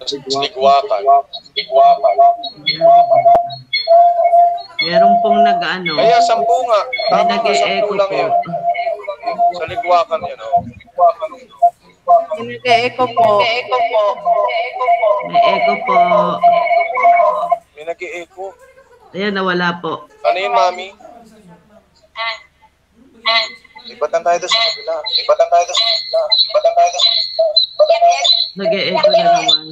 Ligwakan. Meron pong nag-ano. Kaya 10 nga. May Tama nga, 10 nag-e-echo lang po. yan. Sa ligwakan yan, oh. Nag-e-echo po. May echo po. May nag-e-echo. Ayan, nawala po. Ano yun, mami? Ibatan tayo doon sa kabila. Nag-e-echo na naman.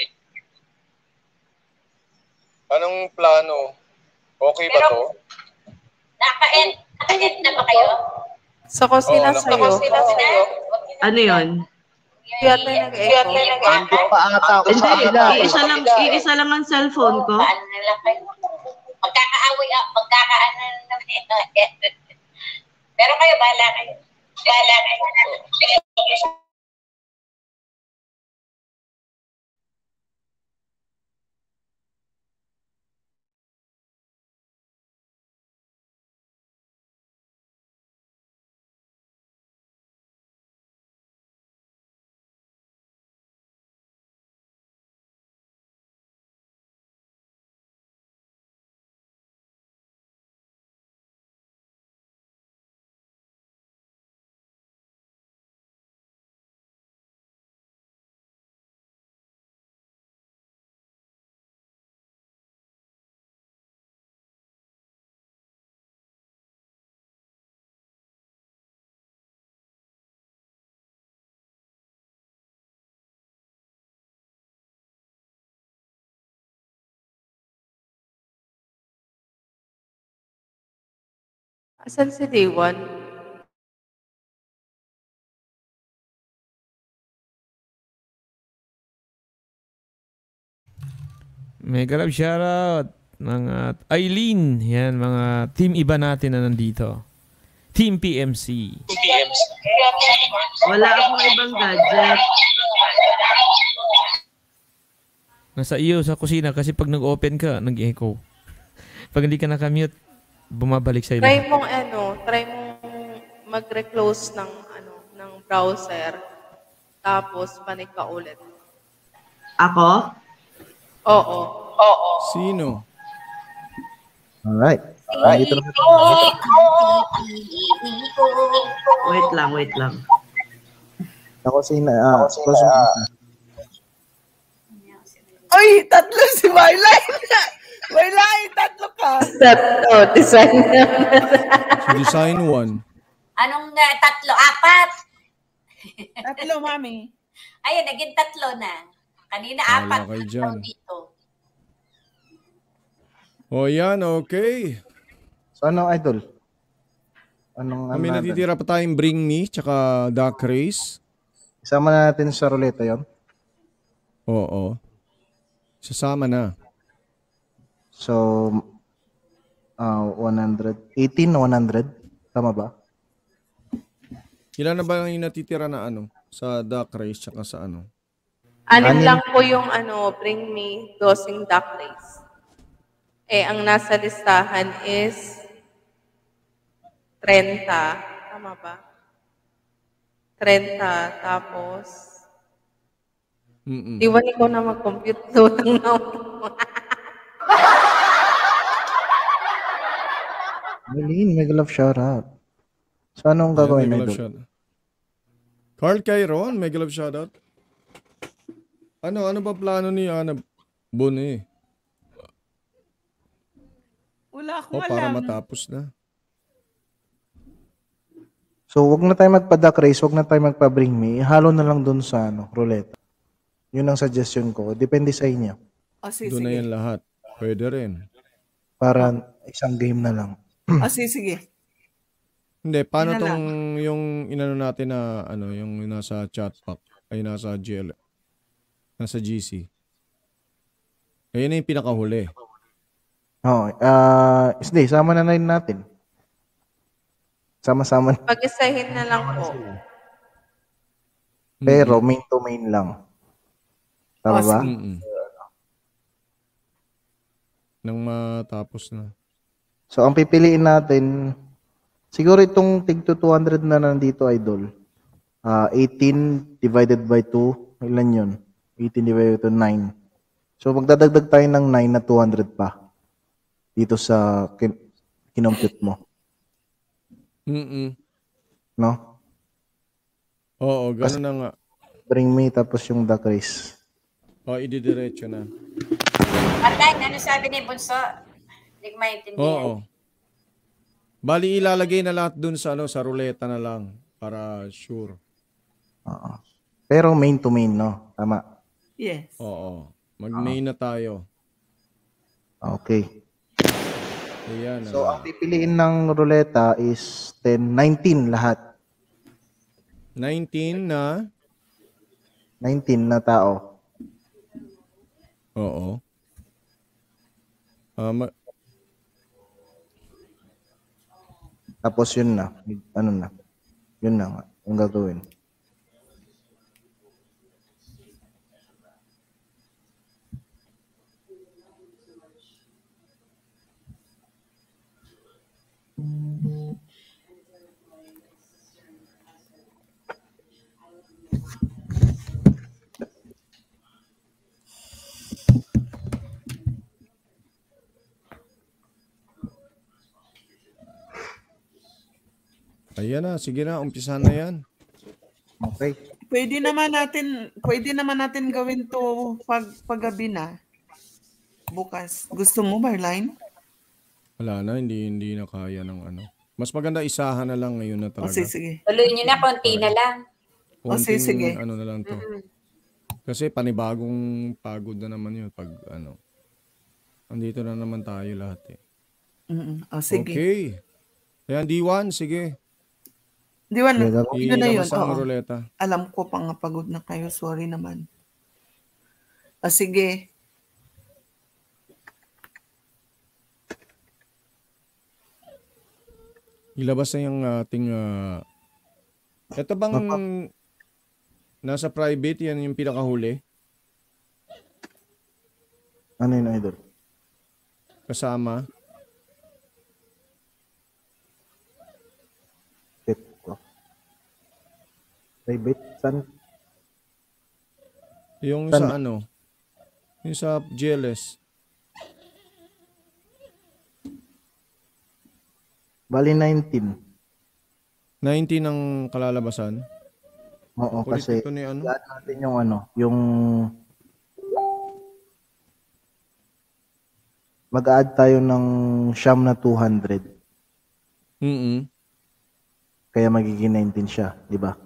Anong plano? Okay ba to? Naka-end na ba kayo? Sa kusina sa'yo. Ano yun? Yata yung nag-echo. Hindi pa ata ako sa Hindi, kabila. iisa lang ang cellphone ko. Paano na lang kayo? Magkakaaway, magkakaano naman ito. Pero kayo, bahala kayo. Asan si Day1? Mega love shoutout mga Eileen, yan mga team iba natin na nandito. Team PMC. Wala akong ibang gadget. Nasa iyo sa kusina kasi pag nag-open ka, nag-echo. Pag hindi ka naka-mute, bumabalik sa iyo. Try mong mag-reclose ng browser. Tapos panik ka ulit. Ako? Oo. Sino? Alright. Dito na. Wait lang. Ako si Ay, tatlo si Marlene. Marlene, tatlo ka. Tatlo, design Design 1. Anong tatlo? 4? Tatlo, mami. Ayun, naging 3 na. Kanina Wala 4. kayo dyan. Dito. O yan, okay. So ano, idol? Anong May natitira pa tayong Bring Me, tsaka Duck Race. Isama na natin sa ruleta yon. Oo. Sasama na. So, 100. 18 na 100. Tama ba? Ilan na ba yung natitira na sa Duck Race, tsaka sa Anim lang po yung Bring Me dosing duck race. Ang nasa listahan is 30. Tama ba? 30. Tapos, Diwan ikaw na mag-compute. Lutang na Eileen, mega love shoutout. So anong gagawin na idol? Carl Cairon, mega love shoutout. Ano ba plano ni Ana Bone? Wala akong alam. Para matapos na. So wag na tayo magpa-duck race, wag na tayo magpa-bring me. Halo na lang doon sa ruleta. Yun ang suggestion ko. Depende sa inyo. Doon na yan lahat. Pwede rin. Para isang game na lang. Sige. Hindi, paano tong yung inano natin na yung nasa chat pack ay nasa GL, nasa GC. Ayun na yung pinakahuli. Isde, sama na rin natin. Sama-sama. Pag-isahin na lang po. Pero main to main lang. Tama ba? Nang matapos na. So, ang pipiliin natin, siguro itong tig to 200 na nandito, idol. 18 divided by 2, ilan yun? 18 divided to 9. So, magdadagdag tayo ng 9 na 200 pa. Dito sa kinompute mo. No? Oo, gano'n na nga. Bring me, tapos yung duck race. Ididiretso na. Patay, ano sabi ni Bunso? Hindi ko maintindihan. Oo. Bali, ilalagay na lahat dun sa, sa ruleta na lang para sure. Oo. Pero main to main, no? Tama. Yes. Oo. Mag-main na tayo. Okay. Ayan. So, ang pipiliin ng ruleta is 19 lahat. 19 na? 19 na tao. Oo. Tapos yun na. Ano na? Yun na nga. Yung gagawin. Ayan na. Sige na. Umpisahan na yan. Okay. Pwede naman natin gawin to paggabi na. Bukas. Gusto mo, Marline? Wala na. Hindi na kaya ng ano. Mas maganda isahan na lang ngayon na O, talaga. sige. Tuloy nyo na, konti na lang. Konting, sige. ano na lang to. Kasi panibagong pagod na naman yun pag ano. Andito na naman tayo lahat eh. O, sige. Okay. Ayan, D1, sige. Diwan, yun na yun. Ilabas ang Oo. ruleta. Alam ko pa nga pagod na kayo. Sorry naman. O, sige. Ilabas na yung ating... ito bang nasa private, yan yung pinakahuli? Ano yun, idol? Kasama? Check ko. Private? Saan? Yung Saan? sa ano? Yung sa GLS. Bali 19. 19 ang kalalabasan. Oo, Kulit kasi ito ni ano? i-add natin yung ano, yung mag-add tayo ng siyam na 200. Kaya magiging 19 siya, di ba?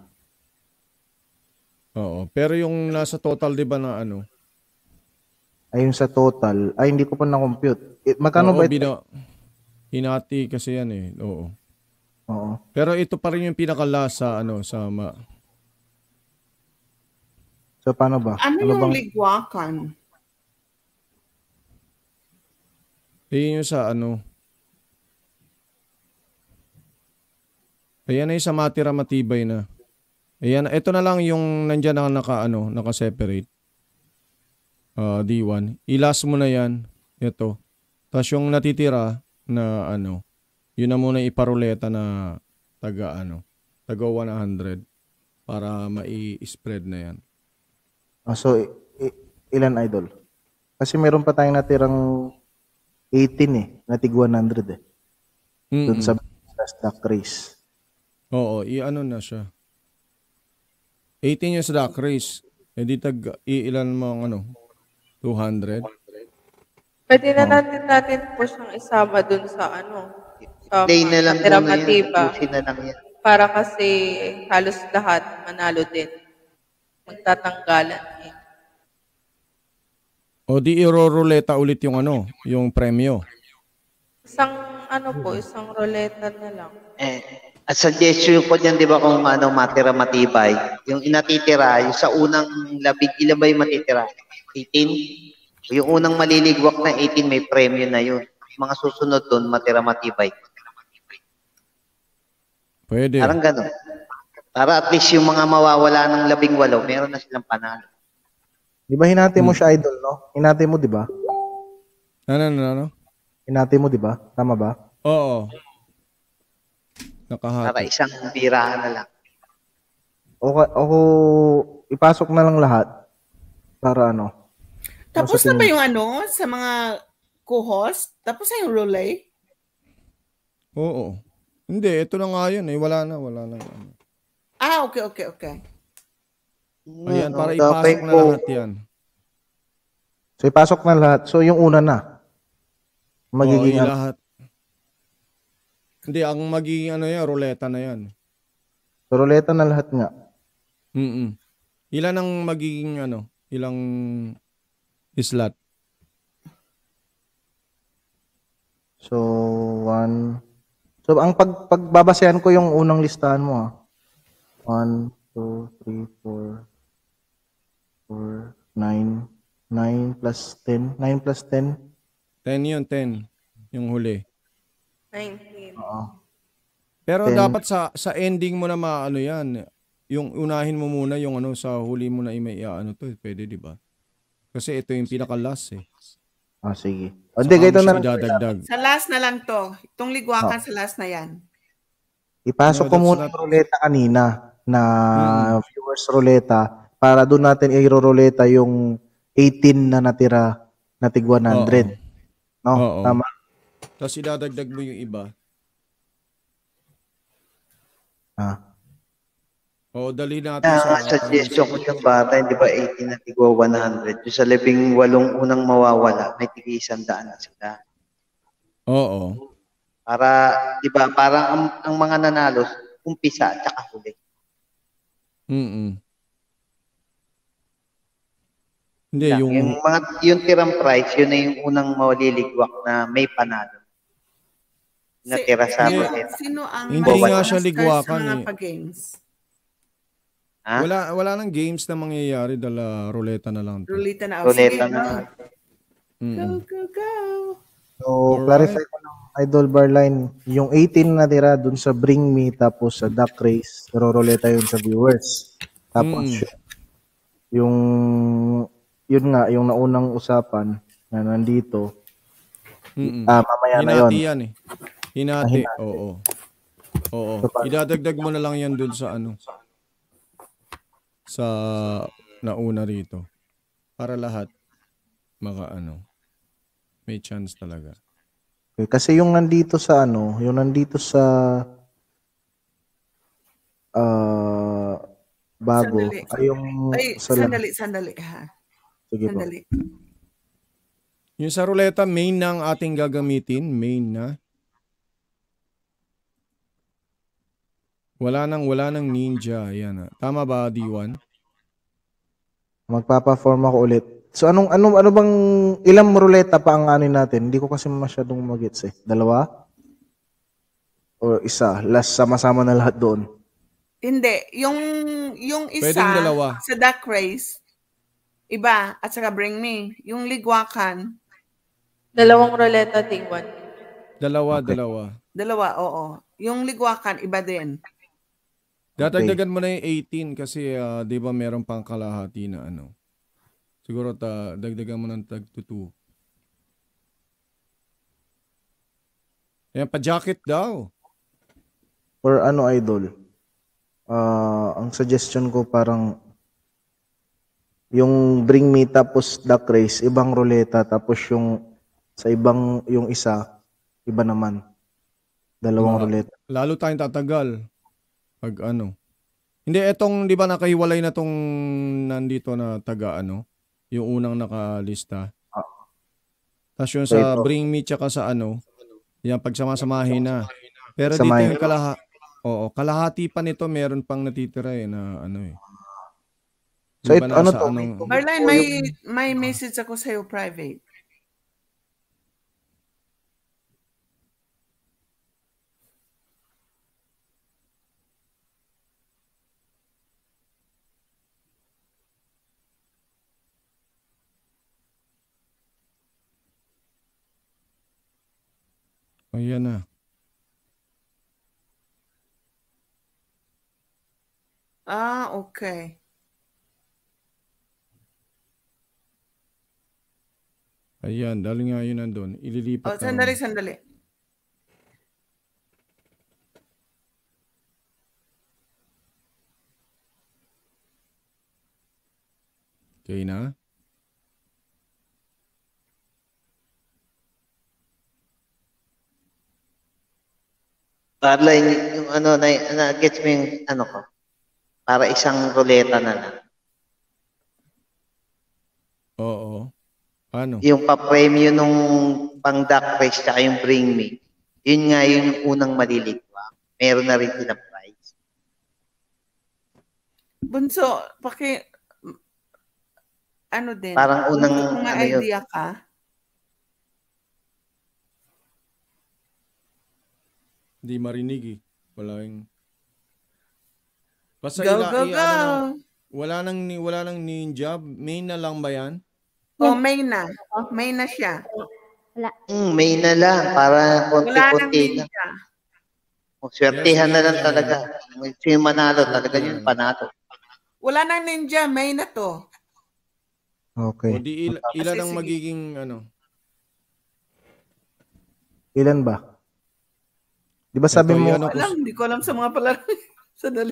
Oo. Pero yung nasa total, di ba na ano? Ayun sa total, ay hindi ko pa na-compute. Magkano ba ito? Hinati kasi yan eh. Oo. Oo. Pero ito pa rin yung pinaka-last sa sama. So paano ba? Ano yung bang ligwakan? Yung sa ano. Ayan na yung sa matira matibay na. Ayan, ito na lang yung nandyan na naka-separate. D1. I-last mo na yan. Ito. Tapos yung natitira na yun na muna iparuleta na taga 100 para mai-spread na yan. so ilan, idol? Kasi meron pa tayong natirang 18 na tig 100 eh. Doon sa stock race. Oo, na siya. 18 yung stock race. Di ilan mo 200? Pwede na natin push ang isama dun sa sa Play na lang Matira muna yan. Matiba. Pusin na lang yan. Para kasi halos lahat manalo din. Magtatanggalan eh. O di iroruleta ulit yung yung premyo. Isang ruleta na lang. At suggestion ko dyan, di ba, kung matira matibay, yung inatitira, yung sa unang labig, ilan ba yung matitira? 18? Yung unang maliligwak na 18, may premyo na yun. Mga susunod doon, matira matibay. Pwede. Parang gano'n. Para at least yung mga mawawala ng 18, meron na silang panalo. Di ba hinati mo siya, idol, no? Hinati mo, di ba? Ano? Hinati mo, di ba? Tama ba? Oo. Nakahati. Para isang birahan na lang. O ipasok na lang lahat. Para ano? Tapos sa na ba tingin- yung ano, sa mga co-host? Tapos na yung relay? Oo. Hindi, ito na nga yun eh. Wala na. Ano. Okay. Ayan, para Dapat ipasok na po. lahat yan. So, ipasok na lahat. So, yung una na. Magiging Oo, lahat. Hindi, ang magiging ano yan, ruleta na yan. So, ruleta na lahat nga. Ilan ang magiging ano, ilang slot? So, 1. So, ang pagbabasehan ko yung unang listahan mo, 1, 2, 3, 4, 9. 9 plus 10. 9 plus 10. 10 yun, 10. Yung huli. 19. Oo. Pero 10. dapat sa ending mo na maano yan. Yung unahin mo muna yung ano sa huli mo na may ano to, pwede 'di ba? Kasi ito yung pinaka-last eh. Sige. Hindi, ganito na lang. Idadagdag. Sa last na lang to. Itong ligwakan sa last na yan. Ipasok ko muna yung ruleta kanina na viewers ruleta para doon natin i-ruleta yung 18 na natira na tig 100. No? Oo. Tama. Tapos idadagdag mo yung iba. Oo, dali natin sa Suggestion ko yung bata, hindi ba 18 na tigwa 100? Yung sa 18 unang mawawala, may tig 100 na sila. Oo. Para, di ba, parang ang mga nanalo, umpisa at saka huli. Hindi, yung tirang price, yun na yung unang maliligwak na may panalo. Natira sa Sino ang hindi nga siya ligwakan sa mga eh. pag-games? Wala nang games na mangyayari dala ruleta na lang. Ruleta na. Ruleta na. Go. So, clarify ko ng Idol Barline, yung 18 na tira dun sa Bring Me tapos sa Duck Race, ruleta yun sa viewers. Tapos yung yun nga, yung naunang usapan na nandito, mamaya na yun. Hinati yan eh. Hinati, oo. Idadagdag mo na lang yan dun sa ano. Sa nauna rito. Para lahat may chance talaga. Okay, kasi yung nandito sa yung nandito sa bago, Sandali ha. Sige Sandali. po. Yung sa ruleta, main na ang ating gagamitin. Main na. Wala nang ninja. Yan. Tama ba, D1? Magpapa-form ako ulit. So ano bang ilang ruleta pa ang anin natin? Hindi ko kasi masyadong magets eh. 2? O isa? Last sama-sama na lahat doon. Hindi, yung isa Pwedeng dalawa. sa Duck Race, iba, at saka Bring Me. Yung ligwakan, 2 ruleta, tig 1. Dalawa. oo. Yung ligwakan, iba din. Dadagdagan mo na yung 18 kasi 'di ba meron pang kalahati na ano. Siguro dagdagan mo ng tag 2. Yan pa jacket daw. Or Idol? Ang suggestion ko parang yung Bring Me tapos Duck Race, ibang ruleta, tapos yung sa ibang yung isa, iba naman. 2 ruleta. Lalo tayong tatagal. Pag Hindi, etong, di ba nakahiwalay na tong nandito na taga yung unang nakalista. Tapos yung sa Bring Me tsaka sa yan pagsama-samahin na. Pero dito yung kalahati pa nito meron pang natitira na So Barline, may message ako sa'yo private. Ayan na. Okay. Ayan, dahil nga yun nandun. Ililipat Sandali. Okay na? Para yung ano, gets mo yung ano ko? Para isang ruleta na lang. Oo. Ano? Yung pa-premyo nung pang duck race tsaka yung bring me. Yun nga yung unang maliligwa. Meron na rin silang price. Bunso, ano din? Parang unang, Kung may ano yun. idea ka. Hindi marinig eh. Wala yung... Basta Go, go, go! Wala nang ninja. Main na lang ba yan? Oh, may na. May na siya. May na lang. Para Wala nang konti-konti na. ninja. Swertihan na lang talaga. Yung manalo talaga yun, panalo. Wala nang ninja, may na to. Okay. O di ilan ang magiging ano? Ilan ba? Di ba sabi mo, Hindi ko alam sa mga palaro. Sadali.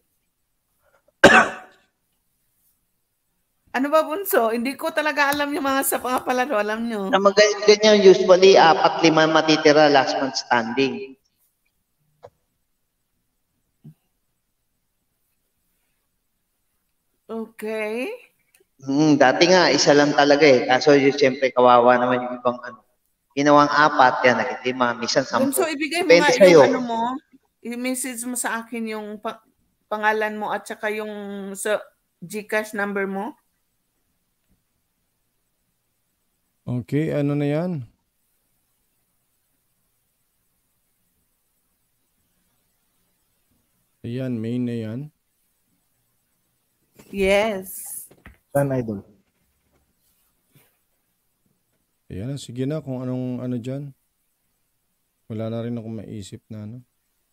Ano ba, Bunso? Hindi ko talaga alam yung mga sa mga palaro. Alam nyo. Na ganyan usually 4-5 matitira last man standing. Okay. Dati nga isa lang talaga eh. Kaso yung siyempre kawawa naman yung ibang ano. Ginawang 4 yan, nag-5, minsan 10. Bunso, ibigay mo Depende nga sa'yo. yung ano mo. I-message mo sa akin yung pangalan mo at saka yung sa GCash number mo. Okay, ano na yan? Ayan, main na yan. Yes. saan idol? Ayan, sige na kung anong ano dyan. Wala na rin akong maisip na ano.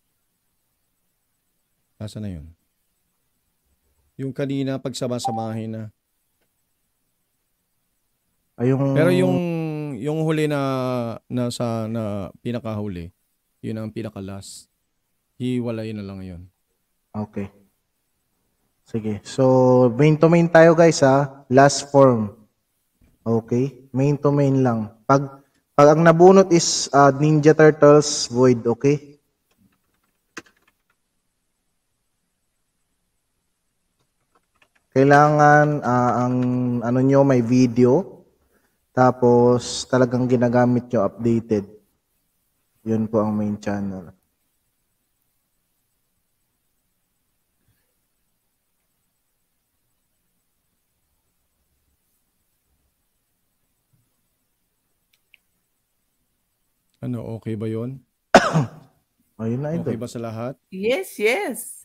Nasa na yun? Yung kanina pagsama-samahin na. Pero yung huli na pinakahuli, yun ang pinaka-last. Hiwalay na lang yun. Okay. Sige. So, main to main tayo guys ha. Last form. Okay. Main to main lang. Pag ang nabunot is Ninja Turtles Void, okay? Kailangan ang ano nyo may video. Tapos talagang ginagamit nyo updated. Yun po ang main channel. Ano, okay ba yun? Ayun na idol. Okay ba sa lahat? Yes, yes.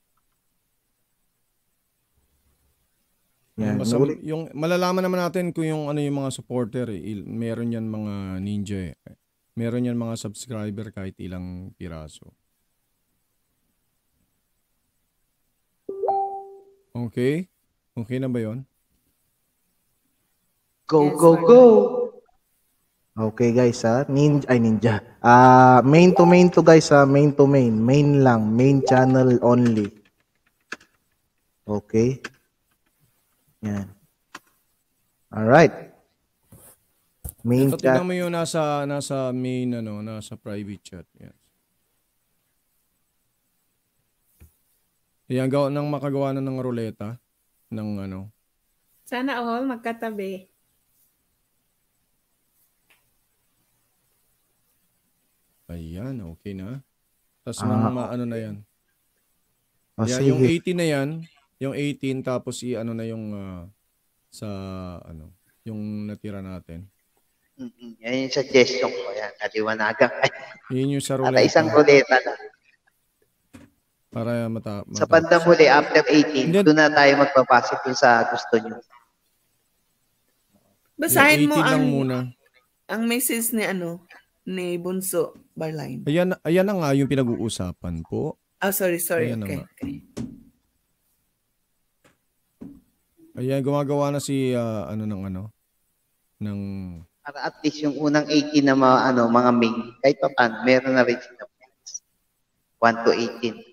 Yan. Basta, yung malalaman naman natin kung yung ano yung mga supporter meron yan mga ninja eh. Meron yan mga subscriber kahit ilang piraso. Okay? Okay na ba yon? Go, go, go! Okay guys ha. Ninja. Main to guys ha. Main to main. Main lang. Main channel only. Okay. Yan. Alright. Main Ito, chat. tignan mo yung nasa main ano, nasa private chat. Yes. Yan, makagawa na ng ruleta ng ano. Sana all magkatabi. Ayan, okay na. Tapos ano na yan. Yan, Sige. yung 18 na yan, yung 18 tapos ano na yung sa ano, yung natira natin. Yan yung suggestion ko. Yan, kaliwanagan. Yun yung sa Para ruleta. isang ruleta na. Para Sa bandang huli, after 18, doon na tayo magpapasok dun sa gusto nyo. Basahin mo lang muna. ang message ni Bunso Barline. Ayan na nga yung pinag-uusapan po. Sorry. Ayan Okay. Ayan, gumagawa na si ng Para at least yung unang 18 na mga main, kahit pa paano, meron na rin sila. 1 to 18.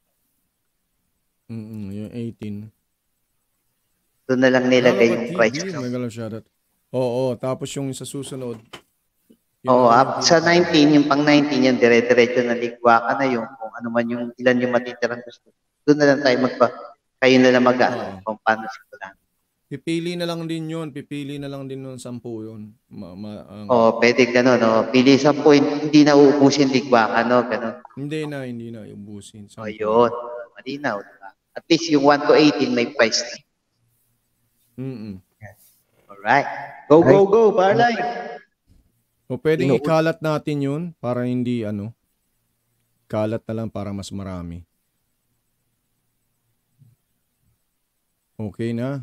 Yung 18. Doon na lang nilagay yung price. Oo, tapos yung sa susunod, Yun Oo, ang up sa 19, yung pang 19, yung dire-diretso na ligwa ka na yung kung ano man yung ilan yung matitirang gusto. Doon na lang tayo kayo na lang Oo. kung paano simulan. Pipili na lang din yun. Pipili na lang din nun 10 yun. Oo, pwede gano'n, no? Pili 10, hindi na uubusin ligwa ka, no? Gano'n. Hindi na ubusin. 10 O, yun. Malinaw, diba? At least yung 1 to 18 may price na. Alright. Go, Barlay! O pwedeng ikalat natin yun para hindi kalat na lang para mas marami. Okay na?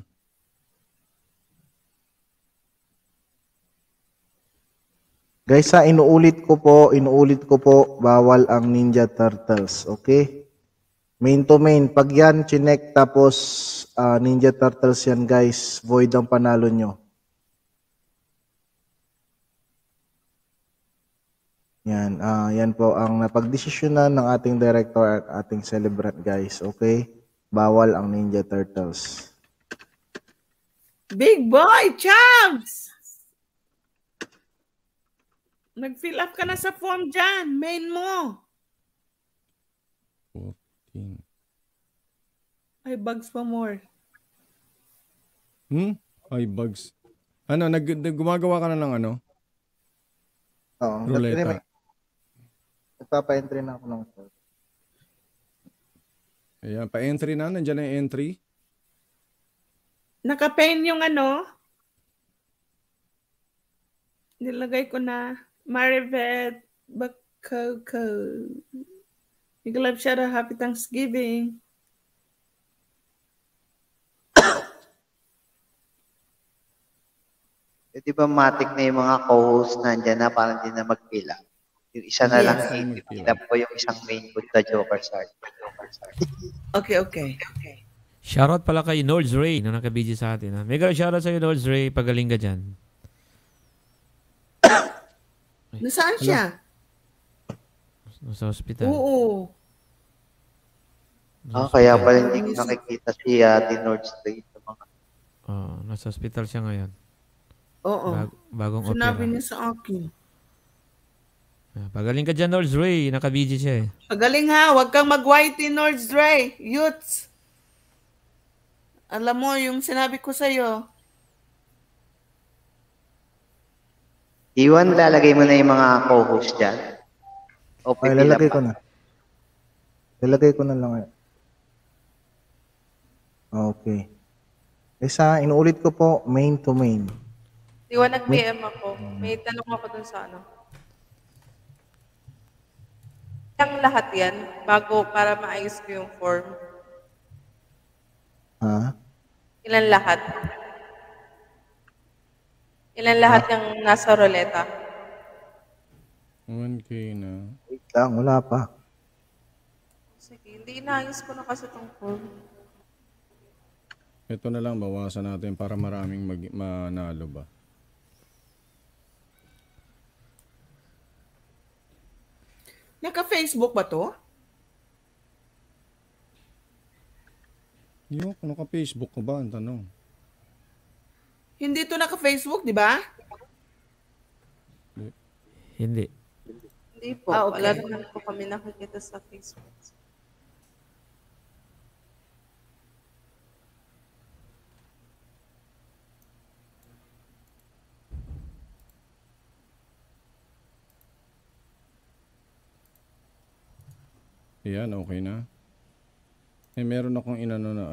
Guys, inuulit ko po, bawal ang Ninja Turtles, okay? Main to main, pag yan chinek tapos Ninja Turtles yan guys, void ang panalo nyo. Yan, yan po ang napagdesisyonan ng ating director at ating celebrant guys, okay? Bawal ang Ninja Turtles. Big boy, Champs! Nag-fill up ka na sa form dyan. Main mo. 14. Ay, bugs pa more. Ay, bugs. Gumagawa ka na ng Oo. ruleta. Nagpapa-entry na ako ng form. Ayan, pa-entry na. Nandiyan na yung entry. Naka-pen yung nilagay ko na Maribeth Bakoko. Iglab siya na happy Thanksgiving. Di ba matik na yung mga co-host nandyan na parang hindi na mag-fill up? Yung isa na lang, i-fill up ko yung isang main with the Joker Sard. Okay. Shoutout pala kay Nords Ray na naka-BG sa atin. Ha? Mega shoutout sa'yo, Nords Ray. Pagaling ka dyan. Nasaan siya? Sa hospital. Oo. Kaya pala hindi ko nakikita si North Street. Nasa hospital siya ngayon. Oo. Bagong Sinabi opera. niya sa akin. Pagaling ka dyan, Nords Ray. Naka-BG siya eh. Pagaling ha. Huwag kang mag-whitey, Nords Ray. Youths. Alam mo, yung sinabi ko sa'yo. Iwan, lalagay mo na yung mga co-host dyan. O Ay, lalagay ko na. Lalagay ko na lang. Okay. Inuulit ko po, main to main. Diwa nag-PM ako. May tanong ako dun sa Ilang lahat yan bago para maayos ko yung form? Ha? Ilan lahat? Ilan lahat yung nasa ruleta? 1K na. Wait lang, wala pa. Sige, hindi inaayos ko na kasi itong form. Ito na lang, bawasan natin para maraming manalo ba. Naka-Facebook ba to? Yung, naka-Facebook ka ba? Ang tanong. Hindi to naka-Facebook, di ba? Hindi. Hindi po. Okay. Wala naman po kami nakikita sa Facebook. Ayan, okay na. Meron akong inano na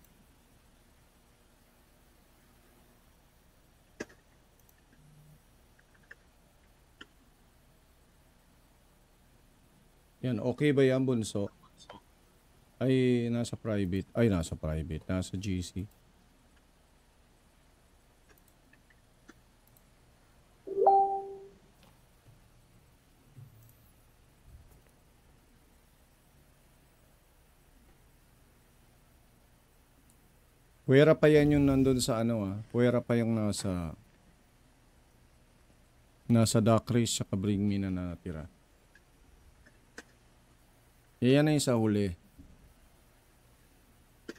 Yan, okay ba yan, Bunso? Ay, nasa private. Nasa GC. Puwera pa yan yung nandun sa Puwera pa yung nasa Duck Race saka Bring Me na natira. Yan na yung sa huli.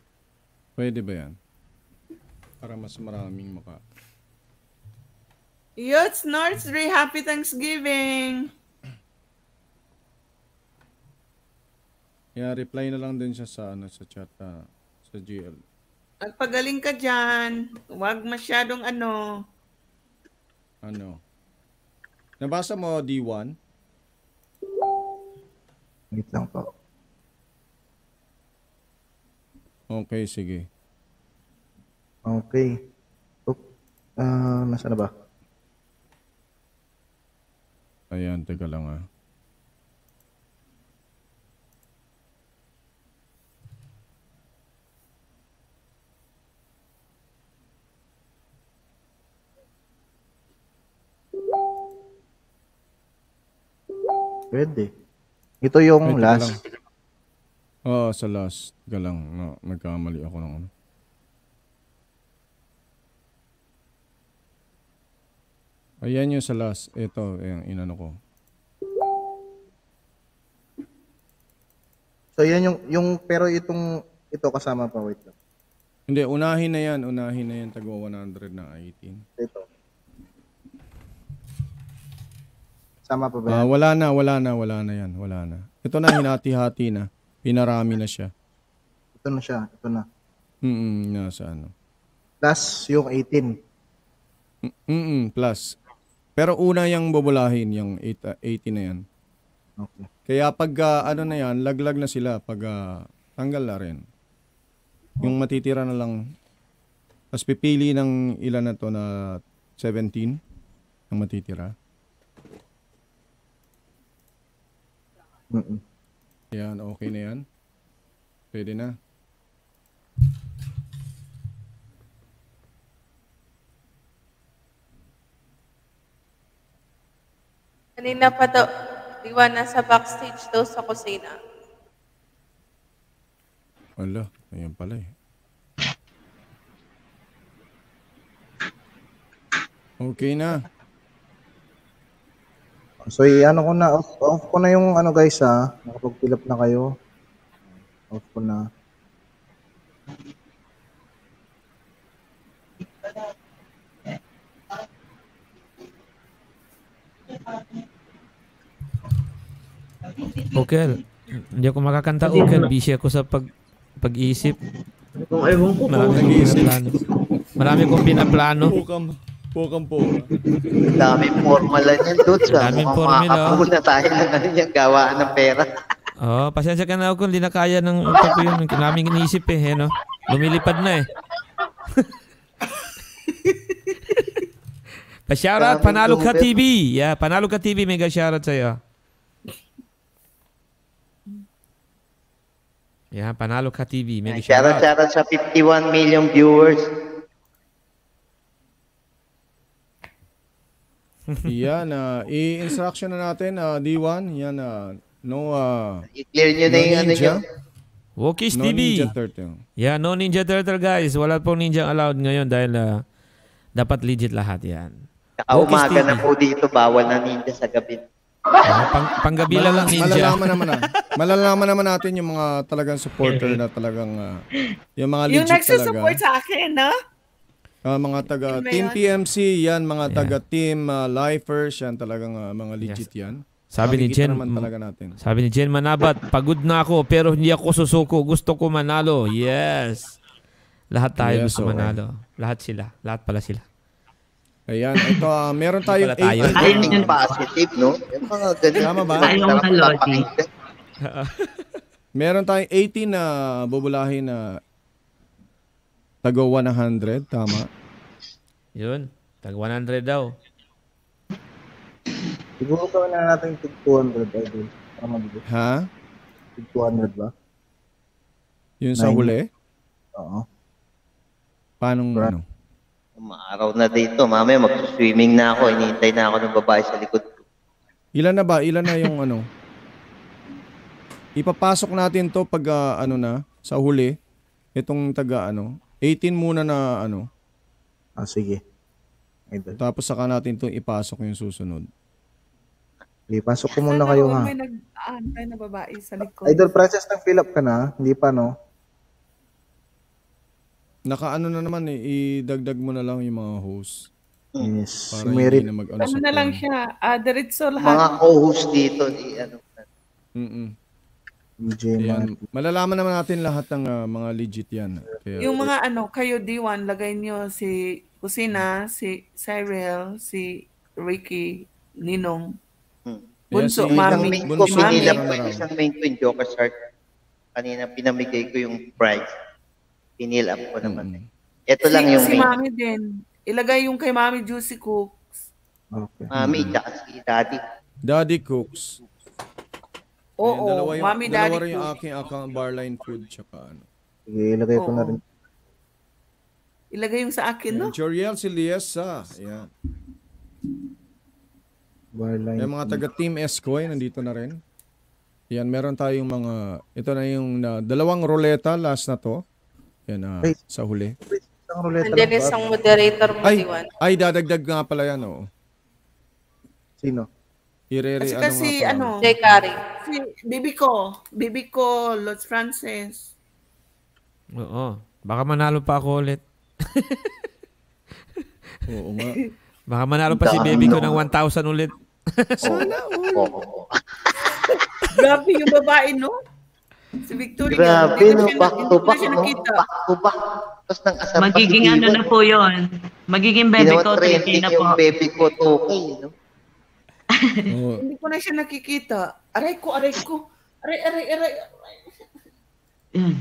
Pwede ba yan? Para mas maraming Yuts, Nordstry, happy Thanksgiving. Yeah, reply na lang din siya sa sa chat sa GL. Magpagaling ka dyan. Huwag masyadong ano. Nabasa mo D1? Wait lang po. Okay, sige. Okay. Nasaan na ba? Ayan, teka lang Pwede. Ito yung Teka last. lang. Oo, sa last. Teka lang. Nagkamali ako ng ano. Ayan yung sa last. Ito, yung inano ko. So yan pero ito kasama pa, wait lang. Hindi, unahin na yan. Tagwa 100 na 18. Ito. Sama pa ba yan? Wala na yan. Wala na. Ito na, hinati-hati na. Pinarami na siya. Ito na siya. Ito na. Nasa ano. Plus yung 18. Plus. Pero una yung bubulahin, yung 80 na yan. Okay. Kaya pag ano na yan, laglag na sila pag tanggal na rin. Yung matitira na lang. Tapos pipili ng ilan na to na 17 ang matitira. Yan, okay na yan. Pwede na. Kanina pa daw, Diwan, nasa backstage daw sa kusina. Wala, ayan pala eh. Okay na. So, ano ko na, off ko na yung ano guys nakapag-fill up na kayo. Off ko na. Ukel, hindi ako makakanta, Ukel. Busy ako sa pag-iisip. Ewan ko Marami kong pinaplano. Pukam. Daming formula niyan, Dudes. Daming formula. Makakapuno na tayo ng ano niyan, gawaan ng pera. Pasensya ka na, Ukel. Hindi na kaya ng utak ko yun. Maraming iniisip no? Lumilipad na Pa-shoutout, Panalo Ka TV. Yeah, Panalo Ka TV, mega shoutout sa'yo. Yeah, Panalo Ka TV, mega shoutout. Shoutout sa 51 million viewers. Yan, i-instruction na natin, D1. Yan, I-clear nyo na yung ano nyo. Wokish No TV. Ninja Turtle. Yeah, no Ninja Turtle guys. Wala pong ninja allowed ngayon dahil dapat legit lahat yan. Saka umaga na po dito, bawal na ninja sa gabi. Panggabi lang ninja. Malalaman naman natin yung mga talagang supporter na talagang yung mga legit yung nagsusupport talaga. sa akin, no? Mga taga Team PMC, yan, mga taga Team Lifers, yan talagang mga legit yan. Sabi ni Jen, sabi ni Jen Manabat, pagod na ako pero hindi ako susuko. Gusto ko manalo. Yes. Lahat tayo gusto manalo. Lahat sila. Lahat pala sila. Ayan, ito meron tayong 8 positive, no? Yung mga ganyan. Tama ba? Meron tayong 18 na bubulahin na tago 100, tama? Yun, tago 100 daw. Siguro gawin na natin tig 200, idol. Tama ba? Ha? Tig 200 ba? Yung sa huli? Oo. Paano ano? Maaraw na dito. Mamaya mag-swimming na ako. Hinihintay na ako ng babae sa likod. Ilan na ba? Ilan na yung ano? Ipapasok natin to pag sa huli. Itong taga 18 muna na sige. Idol. Tapos saka natin to ipasok yung susunod. Pasok ko muna kayo ha. May nag-aantay na babae sa likod. Idol, process ng fill up ka na? Hindi pa, no? Naka na naman idagdag mo na lang yung mga host. Yes. Para Si Mary. hindi na mag-ano Ano sa na lang phone. siya, diretso Mga lahat. co-host dito, ano. DJ Ayan. Malalaman naman natin lahat ng mga legit yan. Kaya, Yung mga kayo D1, lagay nyo si Kusina, si Cyril, si Ricky, Ninong, Bunso, si Mami. Isang main ko, Bunso, pinila meron ko, na raw. isang main ko yung Joker Shark. Kanina pinamigay ko yung prize. Pinil up ko naman. Ito lang yung Si main. Mami din. Ilagay yung kay Mami Juicy Cooks. Okay. Mami, tsaka si Daddy. Daddy Cooks. Oo, Ayan, Mami dalawa Daddy rin yung Cooks. aking account, Barline Food, tsaka ano. Sige, ilagay ko na rin. Ilagay yung sa akin, no? Joriel Siliesa. Ayan. Barline. Yung mga taga Team Escoy, nandito na rin. Yan, meron tayong mga, ito na yung dalawang ruleta, last na to. Yan, sa huli. Isang ruleta Andiyan lang ba? isang moderator mo, Diwan. Ay, dadagdag nga pala yan, oo. Sino? Kasi Jay Carey. Si Bibi ko, Lutz Francis. Oo. Baka manalo pa ako ulit. Oo nga. Baka manalo pa si baby ko ng 1,000 ulit. Grabe yung babae, no? Si Victoria. Grabe, no? Back to back, siya no? nakita. Back to back. Tapos nang asar pa Magiging si ano Diwan. na po yun. Magiging baby ko, 3K na po. Yung baby ko, 2K, no? Hindi ko na siya nakikita. Aray ko. Aray. Yan.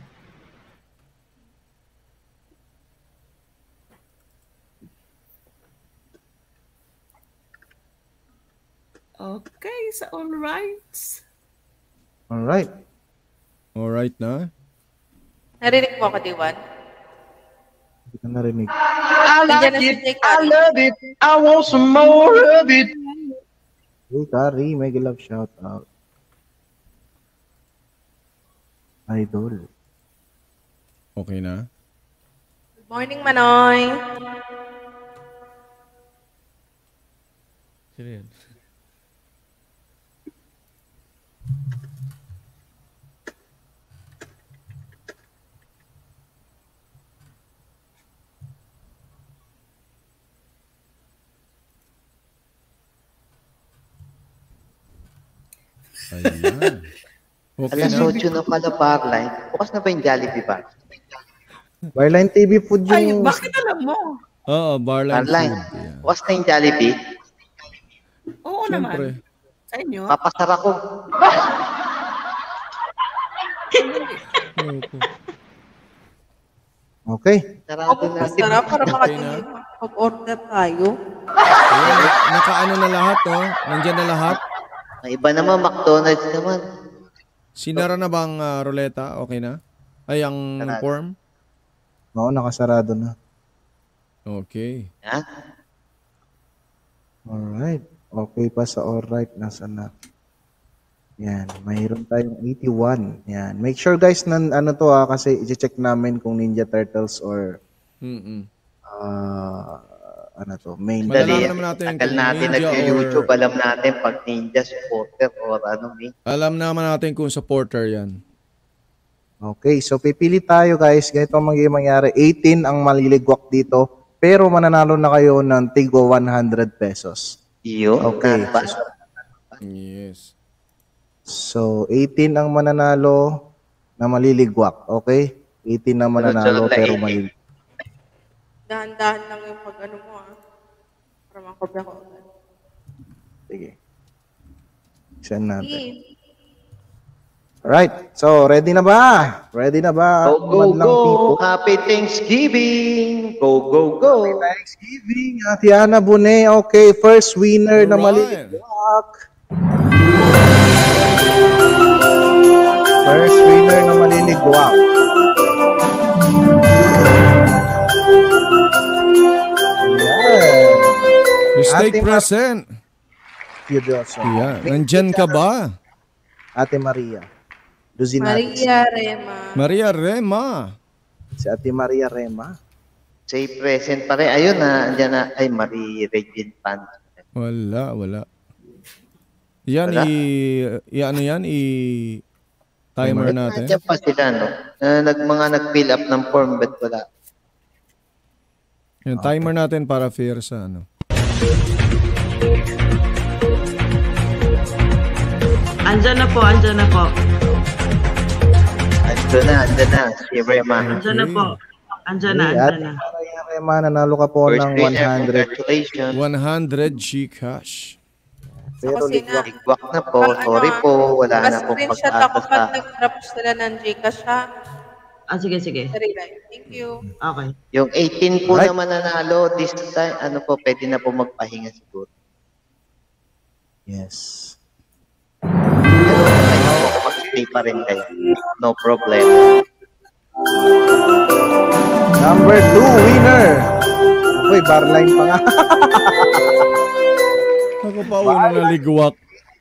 Okay, sa all rights. Alright. Alright na. Narinig mo ako, Diwan? Hindi ka narinig. I like it. I love it. I want some more of it. Hey, Kari, may love shout out. Idol. Okay na. Good morning, Manoy. Sino yan? Ayan. Okay Alas na. 8 na pala, Barline. Bukas na ba yung Jollibee ba? Barline TV Food Ay, yung... bakit alam mo? Oo, Barline Barline. Food. Ayan. Bukas na yung Jollibee. Oo Siyempre. naman. Sa inyo? Papasar ako. Okay. Sarado na. Sarap para makatinig. Pag-order tayo. Ayan, nakaano na lahat, oh. Nandyan na lahat. Ang iba naman, McDonald's naman. Sinara na bang ruleta? Okay na? Ay, ang Sarado. form? Oo, nakasarado na. Okay. Ha? Alright. Okay pa sa alright. Nasaan na? Yan. Mayroon tayong 81. Yan. Make sure guys na ano to kasi i-check namin kung Ninja Turtles or ano to, main. Malalaman naman natin Tagal kung natin Ninja nag-YouTube. or- Alam natin pag Ninja supporter or ano. Alam naman natin kung supporter yan. Okay, so pipili tayo guys. Ganito ang magiging mangyari. 18 ang maliligwak dito. Pero mananalo na kayo ng tigo 100 pesos. Iyo. Okay. Yes. So, 18 ang mananalo na maliligwak. Okay? 18 na mananalo Sunod na pero 18. maliligwak. Dahan-dahan lang yung pag-ano mo, para makopya ko. Sige. Saan natin? Eh, Alright. So, ready na ba? Ready na ba? Go, go, Madlang go. people? Happy Thanksgiving. Go, go, go. Thanksgiving. Ate Ana Bune. Okay, first winner na Alright. maliligwak. First winner na maliligwak. Ayan. Mistake Ate present. Furioso. Yan. Nandyan ka ba? Ate Maria. Duzinati. Maria Rema. Maria Rema. Si Ate Maria Rema. Say present pa rin. Ayun na. Andiyan na. Ay, Marie Regine Pan. Wala. Yan, Wala. ano yan, timer natin. Andiyan pa sila, no? Mga nag-fill up ng form, but wala. Yan, timer natin para fair sa ano. Andyan na po, andyan na po. Andyan na. Si Rema. Andyan na po. Andyan na, andyan na. Rema, nanalo ka po ng 100. Congratulations. 100 Gcash. Pero ligwak na po. Sorry po. Wala na pong screenshot ako pag-asa. pag nag-drop sila ng Gcash ha. Sige, sige. Thank you. Okay. Yung 18 po na mananalo, this time, pwede na po magpahinga siguro. Yes. Mag-stay pa rin kayo. No problem. Number 2 winner. Uy, barline pa nga. Ako pa una na ligwak.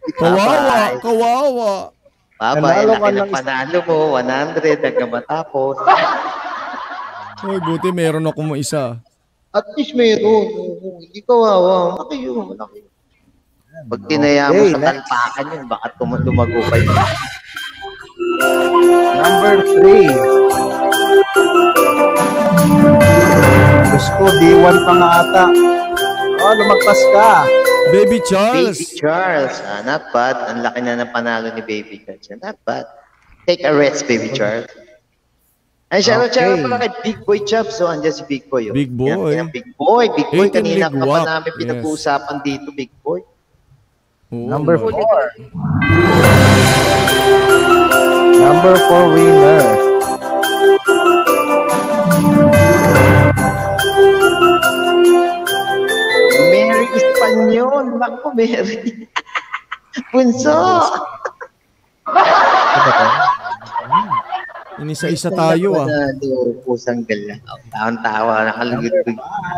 Kawawa. Bye-bye. Laki na panalo mo. 100 hanggang matapos. Uy, buti meron ako mo isa. At least meron. Hindi kawawa. Malaki. Pag tinaya mo sa talpakan yun, baka lumago kayo. Number 3. Gusto, D1 pa nga ata. Oh, lumagpas ka. Baby Charles. Baby Charles. Not bad. Ang laki na ng panalo ni Baby Charles. Not bad. Take a rest, Baby Charles. Ay, shoutout pala kay Big Boy Chops. So, andyan si Big Boy. Big Boy. Big Boy. Kanina pa ligwak. namin pinag-uusapan dito, Big Boy. Number 4. Number 4 winner. Mary Espanyol. Naku, Mary. Punso. Inisa-isa tayo ah. Pusang gala. Tawa-tawa. Nakalugod.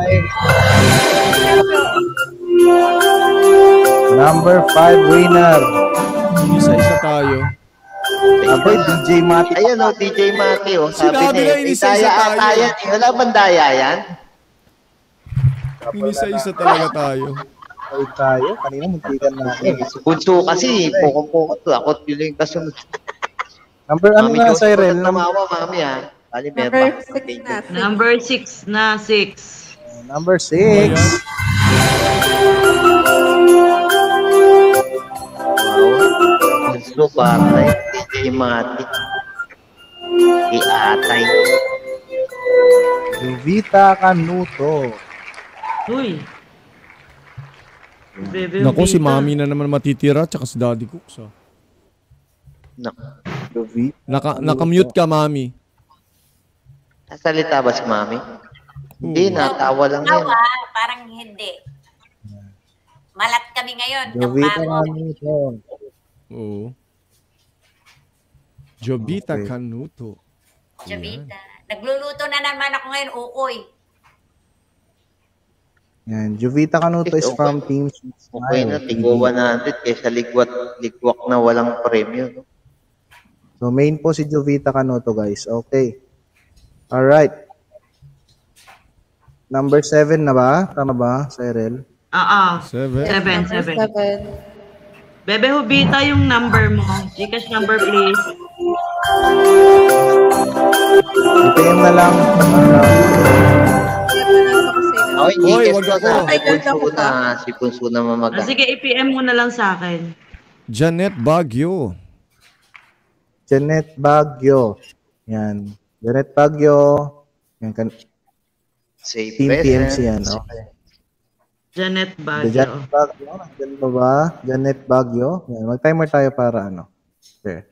Number 5 winner. Inisa-isa tayo. Abay, DJ Mati. Ayan o, DJ Mati o. Sinabi na inisa-isa tayo. Wala bang daya yan? Inisa-isa talaga tayo. Ay tayo. Kanina muntikan natin. Punso kasi. Pokong-pokong to. Ako yung kasunod. Number ano na, Cyril? Namawa, mami ha. Number 6 na 6. Number 6. Punso patay. DJ Mati. Iatay. Jovita Canuto. Uy. Naku, si Mami na naman matitira tsaka si Daddy Cooks ah. Naka-mute ka, Mami. Nasalita ba si Mami? Hindi, natawa lang yan. Tawa, parang hindi. Malat kami ngayon. Jovita Canuto. Oo. Jovita Canuto. Jovita. Nagluluto na naman ako ngayon, ukoy. Yan, Jovita Canuto is from Team Smile. Okay na, tinggo 100 kaysa ligwak na walang premyo. No? So main po si Jovita Canuto, guys. Okay. Alright. Number 7 na ba? Tama ba, Cyril? 7. Bebe Hubita yung number mo. Gcash number, please. IPM na lang. Okay, wag ako. Si Punso na mamaga. Sige, IPM mo na lang sa akin. Janet Baguio. Janet Baguio. Yan. Janet Baguio. Yan Safe Team PMC yan. Okay. Janet Baguio. Janet Baguio. Nandiyan ba ba? Janet Baguio. Yan. Mag-timer tayo para ano. Okay.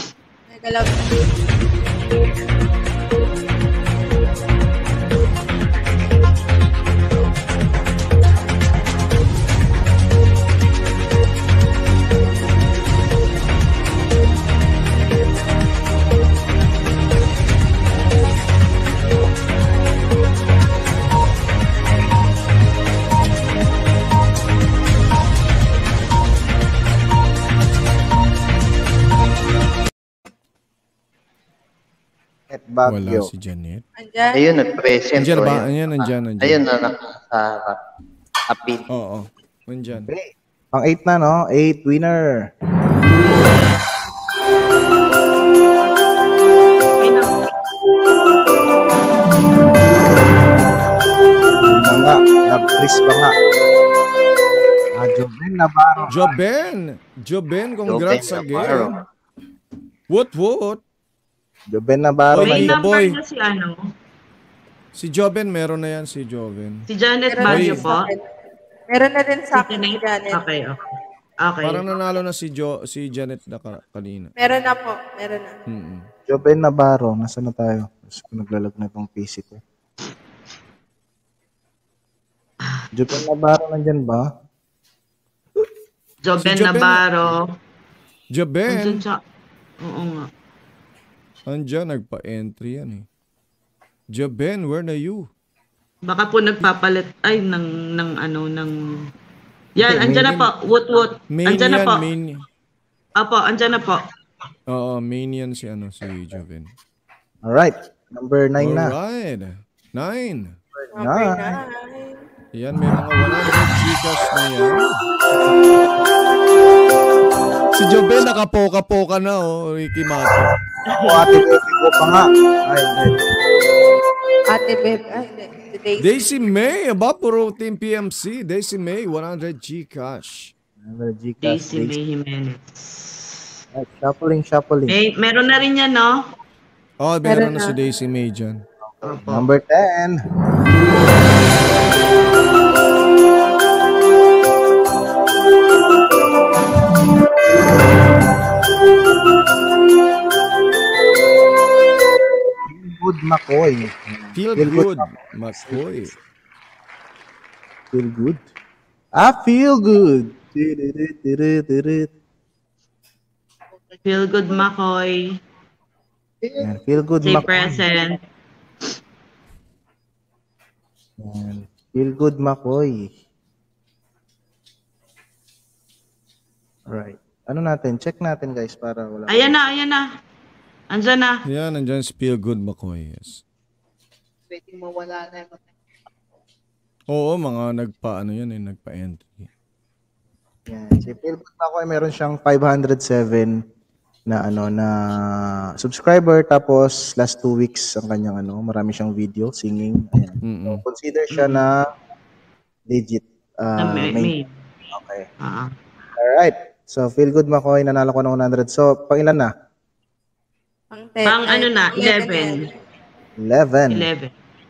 Wala si Janet. Ayun, nag-present. Nandiyan ba? Nandiyan. Ayun na, naka-appeal. Oo. Nandiyan. Okay. Pang 8 na, no? 8 winner. Nga, nag-freeze pa nga. Joben Navarro. Joben, congrats again. What? Joben Navarro. May number boy. na si ano? Si Joben, meron na yan si Joven. Si Janet Baguio po? Meron na din sa akin si Janet. Okay. Parang nanalo na si Janet na kanina. Meron na po. Meron na. Joben Navarro. Nasaan na tayo? Naglalag na itong PC ko. Joben Navarro nandyan ba? Joben Si Joben Navarro. Joben. Oo nga. Andiyan, nagpa-entry yan eh. Joben, where na you? Baka po nagpapalit ng yan, andyan na po. Woot. Andyan na po. Apo, andyan na po. Oo, main yan si Joven. Alright. Number 9 na. Alright. 9. Number 9. Yan, may mga 100 Gcash na yan. Si Joven nakapoka-poka na, Ricky Mato. Ate Bebe ko pa nga. Ate Bebe. Daisy May, puro Team PMC. Daisy May, 100 Gcash. 100 Gcash. Daisy May Jimenez. Shuffling. Meron na rin yan, no? Meron na si Daisy May dyan. Number 10. Good McCoy. Feel good, McCoy. Feel good. Feel good. Feel good, McCoy. Feel good, Stay McCoy. present. Feel good, McCoy. Alright. Ano natin? Check natin, guys, para wala. Ayan na. Andyan na. Yan, andyan si Feel Good McCoy. Yes. Pwedeng mawala na yung Oo, mga nagpa-entry. Yan. Si Feel Good McCoy, meron siyang 507 na subscriber, tapos last 2 weeks ang kanyang marami siyang video singing. Ayan. So, consider siya na legit main. Okay. Alright. So, Feel Good McCoy, nanalo ko ng 100. So, pang ilan na? Pang 11. 11.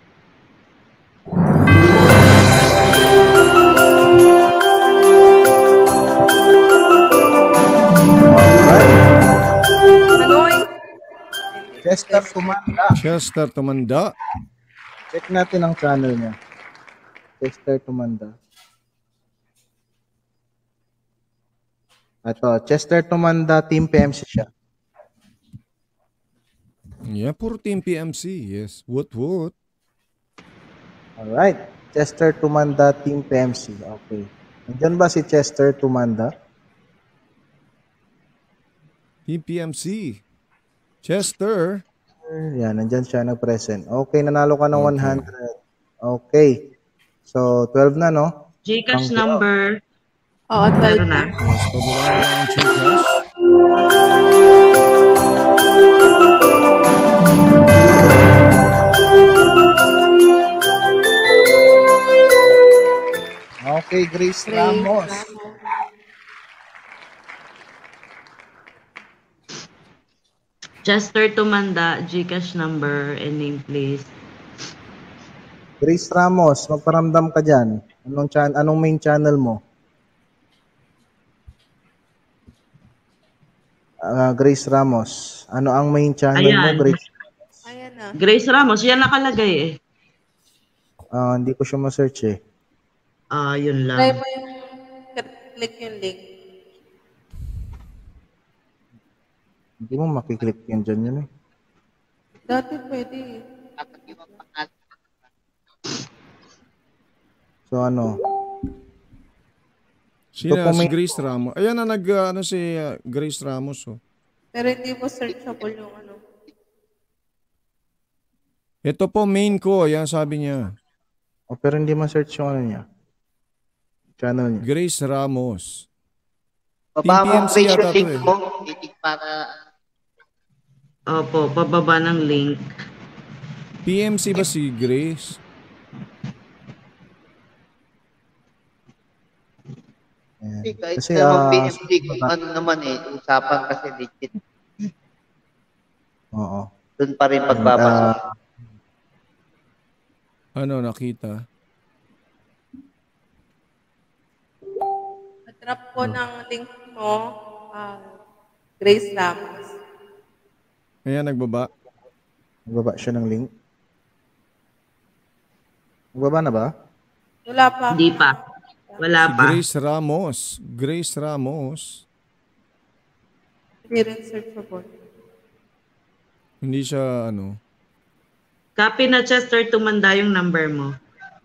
Chester Tumanda. Check natin ang channel niya. Chester Tumanda. Ito, Chester Tumanda, Team PMC siya. Yeah, puro Team PMC. Yes. What? Alright. Chester Tumanda, Team PMC. Okay. Nandiyan ba si Chester Tumanda? Team PMC. Chester. Yan, nandyan siya nag-present. Okay, nanalo ka ng 100. Okay. So, 12 na, no? Gcash number. Oo, 12 na. Yes, pabulaan lang ang Gcash. Okay, Grace Ramos. Chester Tumanda, Gcash number and name, please. Grace Ramos, magparamdam ka dyan. Anong main channel mo? Grace Ramos. Ano ang main channel mo, Grace? Ayan na. Grace Ramos, yan nakalagay eh. Hindi ko siya ma-search eh. Yun lang. Try mo yung click yung link. Hindi mo makiklik yan dyan yun eh. Dati pwede eh. So ano? Si Grace Ramos. Ayan na si Grace Ramos. Oh. Pero hindi mo searchable yung ano. Ito po main ko. Ayan sabi niya. Pero hindi ma-search yung ano niya. Channel niya. Grace Ramos. Baba mo PMC yung yata link to eh. mo. Para... Opo, pababa ng link. PMC ba si Grace? Kahit Kasi, naman PMD, ano naman usapan kasi legit. Oo. Doon pa rin pagbabasa. Ano nakita? Drop ko ng link mo, Grace Ramos. Ayan, nagbaba. Nagbaba siya ng link. Nagbaba na ba? Wala pa. Hindi pa. Wala Si pa. Grace Ramos. Grace Ramos. Hindi rin search support. Hindi siya ano. Copy na Chester, tumanda yung number mo.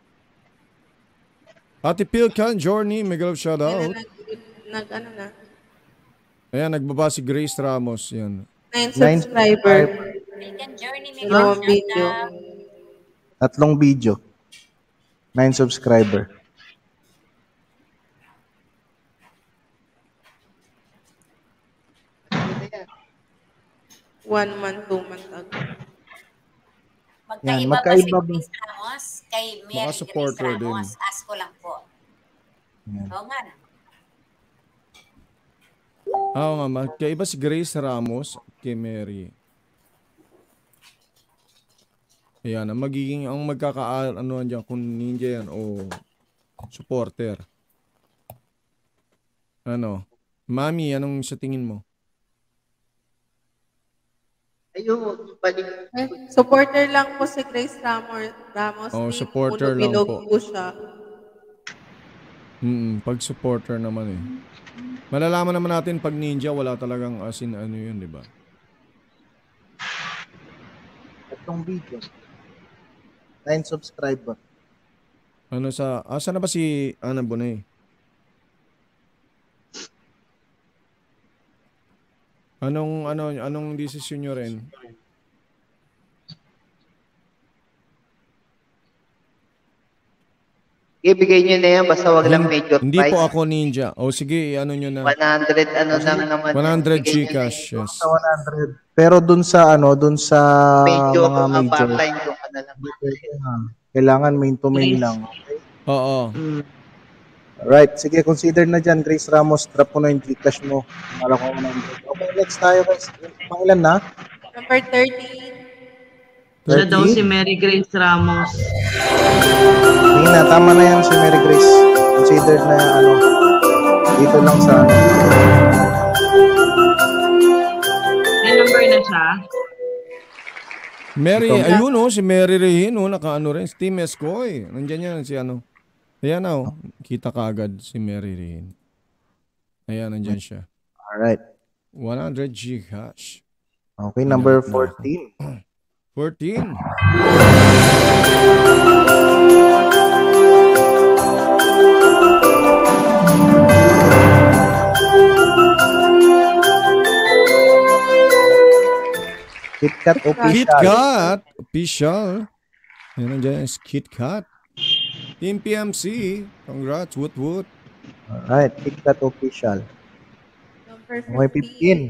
Ate Pilkan, Journey, Miguel shoutout. Nag-ano na. Ayan, nagbaba si Grace Ramos. Yan. 9 subscriber. Journey, may Dalawang video. 3 video. 9 subscriber. One month, 2 month ago. Magkaiba ba si Grace Ramos kay Mary Grace supporter Ramos? din. Ask ko lang po. Oo nga na. Oo nga, magkaiba si Grace Ramos kay Mary. Ayan, magiging ang ano dyan, kung ninja yan o supporter. Ano? Mami, anong sa tingin mo? Ayun, balik. Supporter lang po si Grace Ramos. Oh, supporter lang po. Po siya. Pag supporter naman eh. Malalaman naman natin pag ninja, wala talagang asin ano yun, di ba? 3 video. 9 subscriber. Ano sa, asa na ba si Ana Bonay? Anong desisyon nyo rin? Ibigay nyo na yan, basta wag lang major Hindi price. po ako ninja. O sige, ano nyo na. 100 ano lang naman. 100 Gcash, yes. 100. Pero dun sa Medyo mga major, part-time doon ka na lang. kailangan main to main lang. Oo. Alright, sige, consider na dyan, Grace Ramos, drop mo na yung Gcash mo. Mala ko na yung Okay, next tayo guys. Pangilan na? Number 30. Siya daw si Mary Grace Ramos. Hindi na, tama na yan si Mary Grace. Consider na dito lang sa May number na siya. Mary, ayun si Mary Rehin, nakaano rin. Si Team Escoy. Nandiyan yan si ano. Ayan kita kaagad si Mary Rehin. Ayan, nandiyan siya. Alright. 100 Gcash. Okay, number 14. 14. KitKat Official. KitKat Official. Yan nandiyan is KitKat. Team PMC. Congrats. Woot. Alright, KitKat Official. Number 15.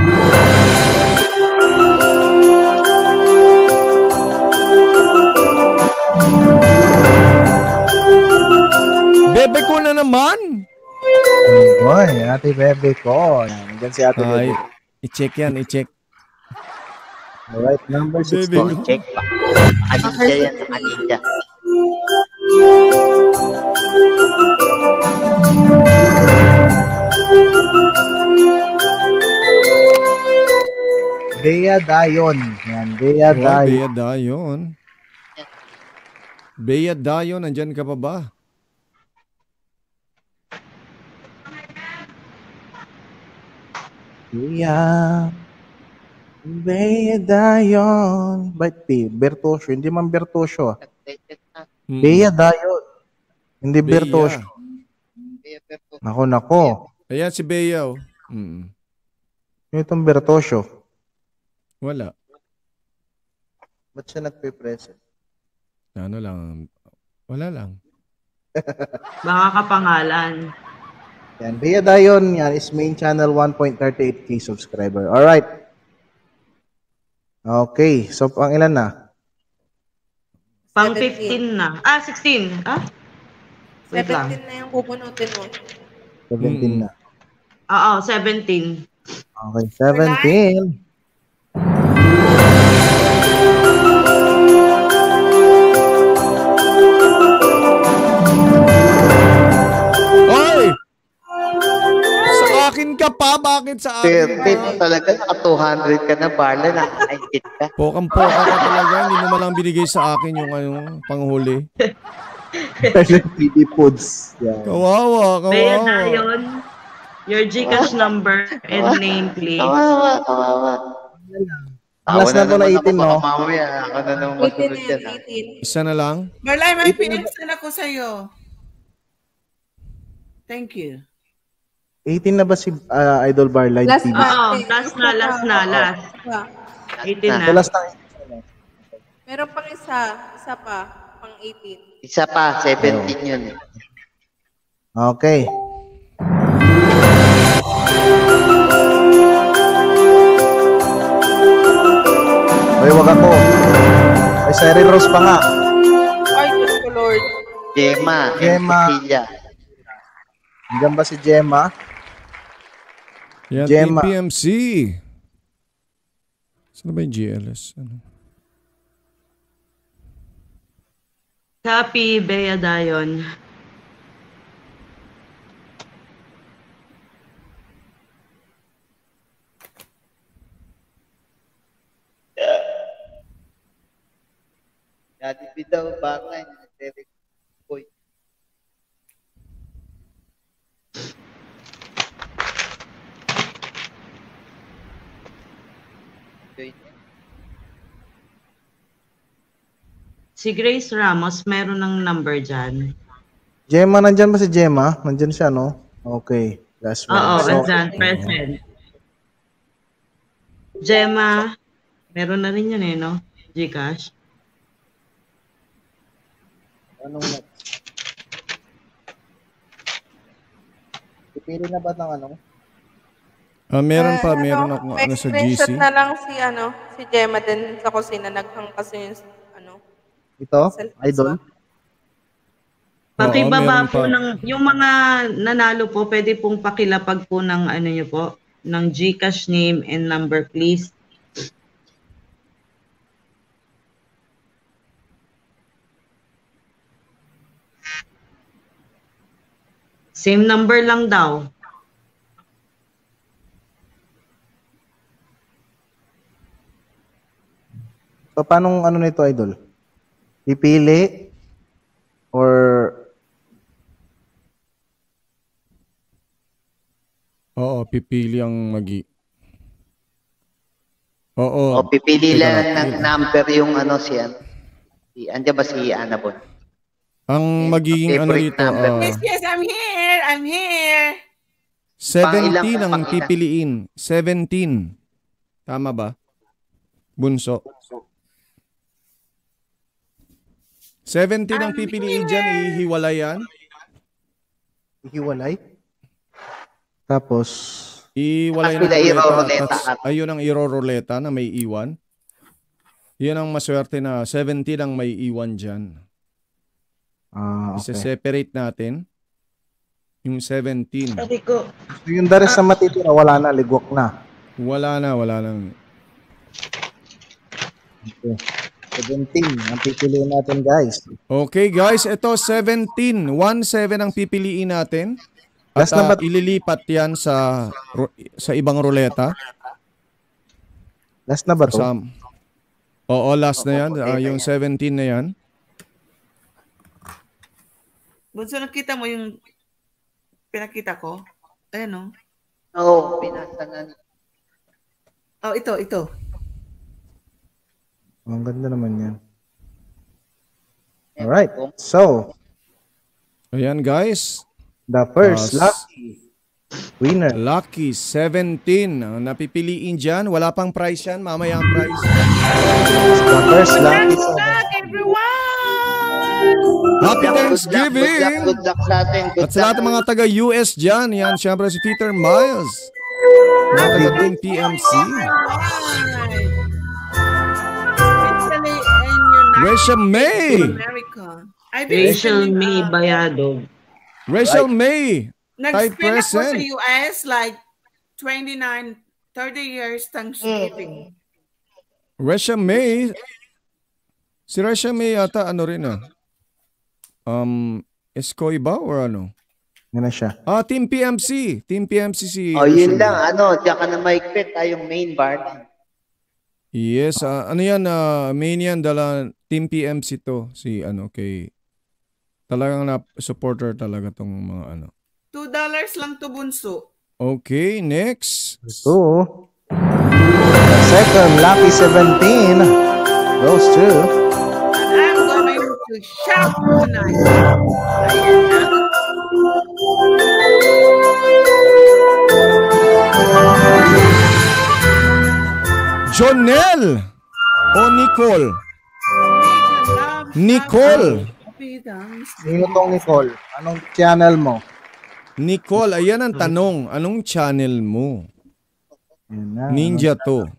Bebe ko na naman. Boy, ate bebe ko. Nandiyan si ate bebe. I-check yan, i-check. Alright, number 16. Check pa. Alija yan, alija. Bea Dayon. Yan, Bea Dayon. Bea Dayon. Bea Dayon, nandyan ka pa ba? Bea Dayon. Ba't Bertosio? Hindi man Bertosio. Bea Dayon. Hindi Bertosio. Nako. Ayan si Bea. Itong Bertosio. Wala. Ba't siya nagpe-present? Ano lang. Wala lang. Baka kapangalan. Yan. Bea Dayon. Yan is main channel 1.38k subscriber. Alright. Okay. So, ang ilan na? Pang 15 na. 16. Wait 17 lang. na yung pupunutin mo. 17 na. Oo, 17. Okay, 17. Oy! Sa akin ka pa? Bakit sa akin ka? Talaga, naka 200 ka na, Barla. Nakakaingit ka. Pokam-poka ka talaga. Hindi mo malang binigay sa akin yung panghuli. TV Foods. Yeah. Kawawa. Bea Dayon, your GCash number and name, please. Kawawa. Last na to na 18, no? Mamaya, ako na naman masunod yan. Isa na lang? Barlay, may PX na ako sa'yo. Thank you. 18 na ba si Idol Bar Live Last TV? Oo, last. 18 na. Last na. Meron pang isa pa, pang 18. Isa pa, 17 yun. Okay. Ay, wag ako. Ay, Cyril Rose pa nga. Ay, Diyos ko, Lord. Gemma. Diyan ba si Gemma? Yan, Gemma. PMC. Saan ba yung GLS? Ano? Copy, Bea Dayon. Daddy B daw, baka Derek Boy. Si Grace Ramos, meron ng number dyan. Gemma, nandyan ba si Gemma? Nandyan siya, no? Okay. Last one. Oo, So, andyan, present. Gemma, meron na rin yun no? GCash. anong next? Pipili na ba ng ano? Meron akong sa GC. Screenshot na lang si Gemma din sa kusina. Naghang kasi yung Ito? Idol? Pakibaba po ng, yung mga nanalo po, pwede pong pakilapag po ng nyo po, ng GCash name and number, please. Same number lang daw. So, paano nito, Idol? Pipili or Oo, pipili ang Oo. O pipili lang ng number yung andiyan ba si Annabon? Ang magiging dito, Yes, I'm here. 17 ang pipiliin. 17. Tama ba? Bunso. 17 ang pipiliin dyan, ihiwalay yan. Ihiwalay? Tapos, iwalay ng ruleta. Ayun ang iro-ruleta na may iwan. Yan ang maswerte na 17 ang may iwan dyan. Okay. Isa-separate natin. Yung 17. So, yung the rest na matitira, wala na, ligwak na. Wala na. Okay. 17 ang pipiliin natin, guys. Okay, guys. Ito, 17. 1-7 ang pipiliin natin. At ililipat yan sa ibang ruleta. Last na ba ito? Oo, last na yan. Yung 17 na yan. Bunso, nakita mo yung pinakita ko? Ayan, Oo, pinasa na. Oh, ito. Ang ganda naman yan. Alright. So, ayan, guys. The first lucky winner. Lucky 17. Ang napipiliin dyan. Wala pang price yan. Mamaya ang price. The first lucky. Happy Thanksgiving! Good luck sa atin. At sa lahat ng mga taga-US dyan, yan, syempre si Peter Miles. Mga taga-Team PMC. Rachel May! Rachel May Bayadog. Rachel May! Nag-spend ako sa present. US like 29, 30 years Thanksgiving. Resha May. Si Resha May yata ano rin ah. Escoy ba or ano? Yan na siya. Team PMC. Team PMC si Yun Resha lang. May. Diyan ka na maikpit tayong main bar. Yes, ano yan, main yan, Team PMC to, si ano, kay, talagang supporter talaga tong mga ano. $2 lang to, bunso. Okay, next. So, the second lucky 17 goes to... And I'm going to shop tonight. Jonel o Nicole? Nicole. Sino tong Nicole? Anong channel mo? Nicole, ayan ang tanong. Anong channel mo? Ninja to.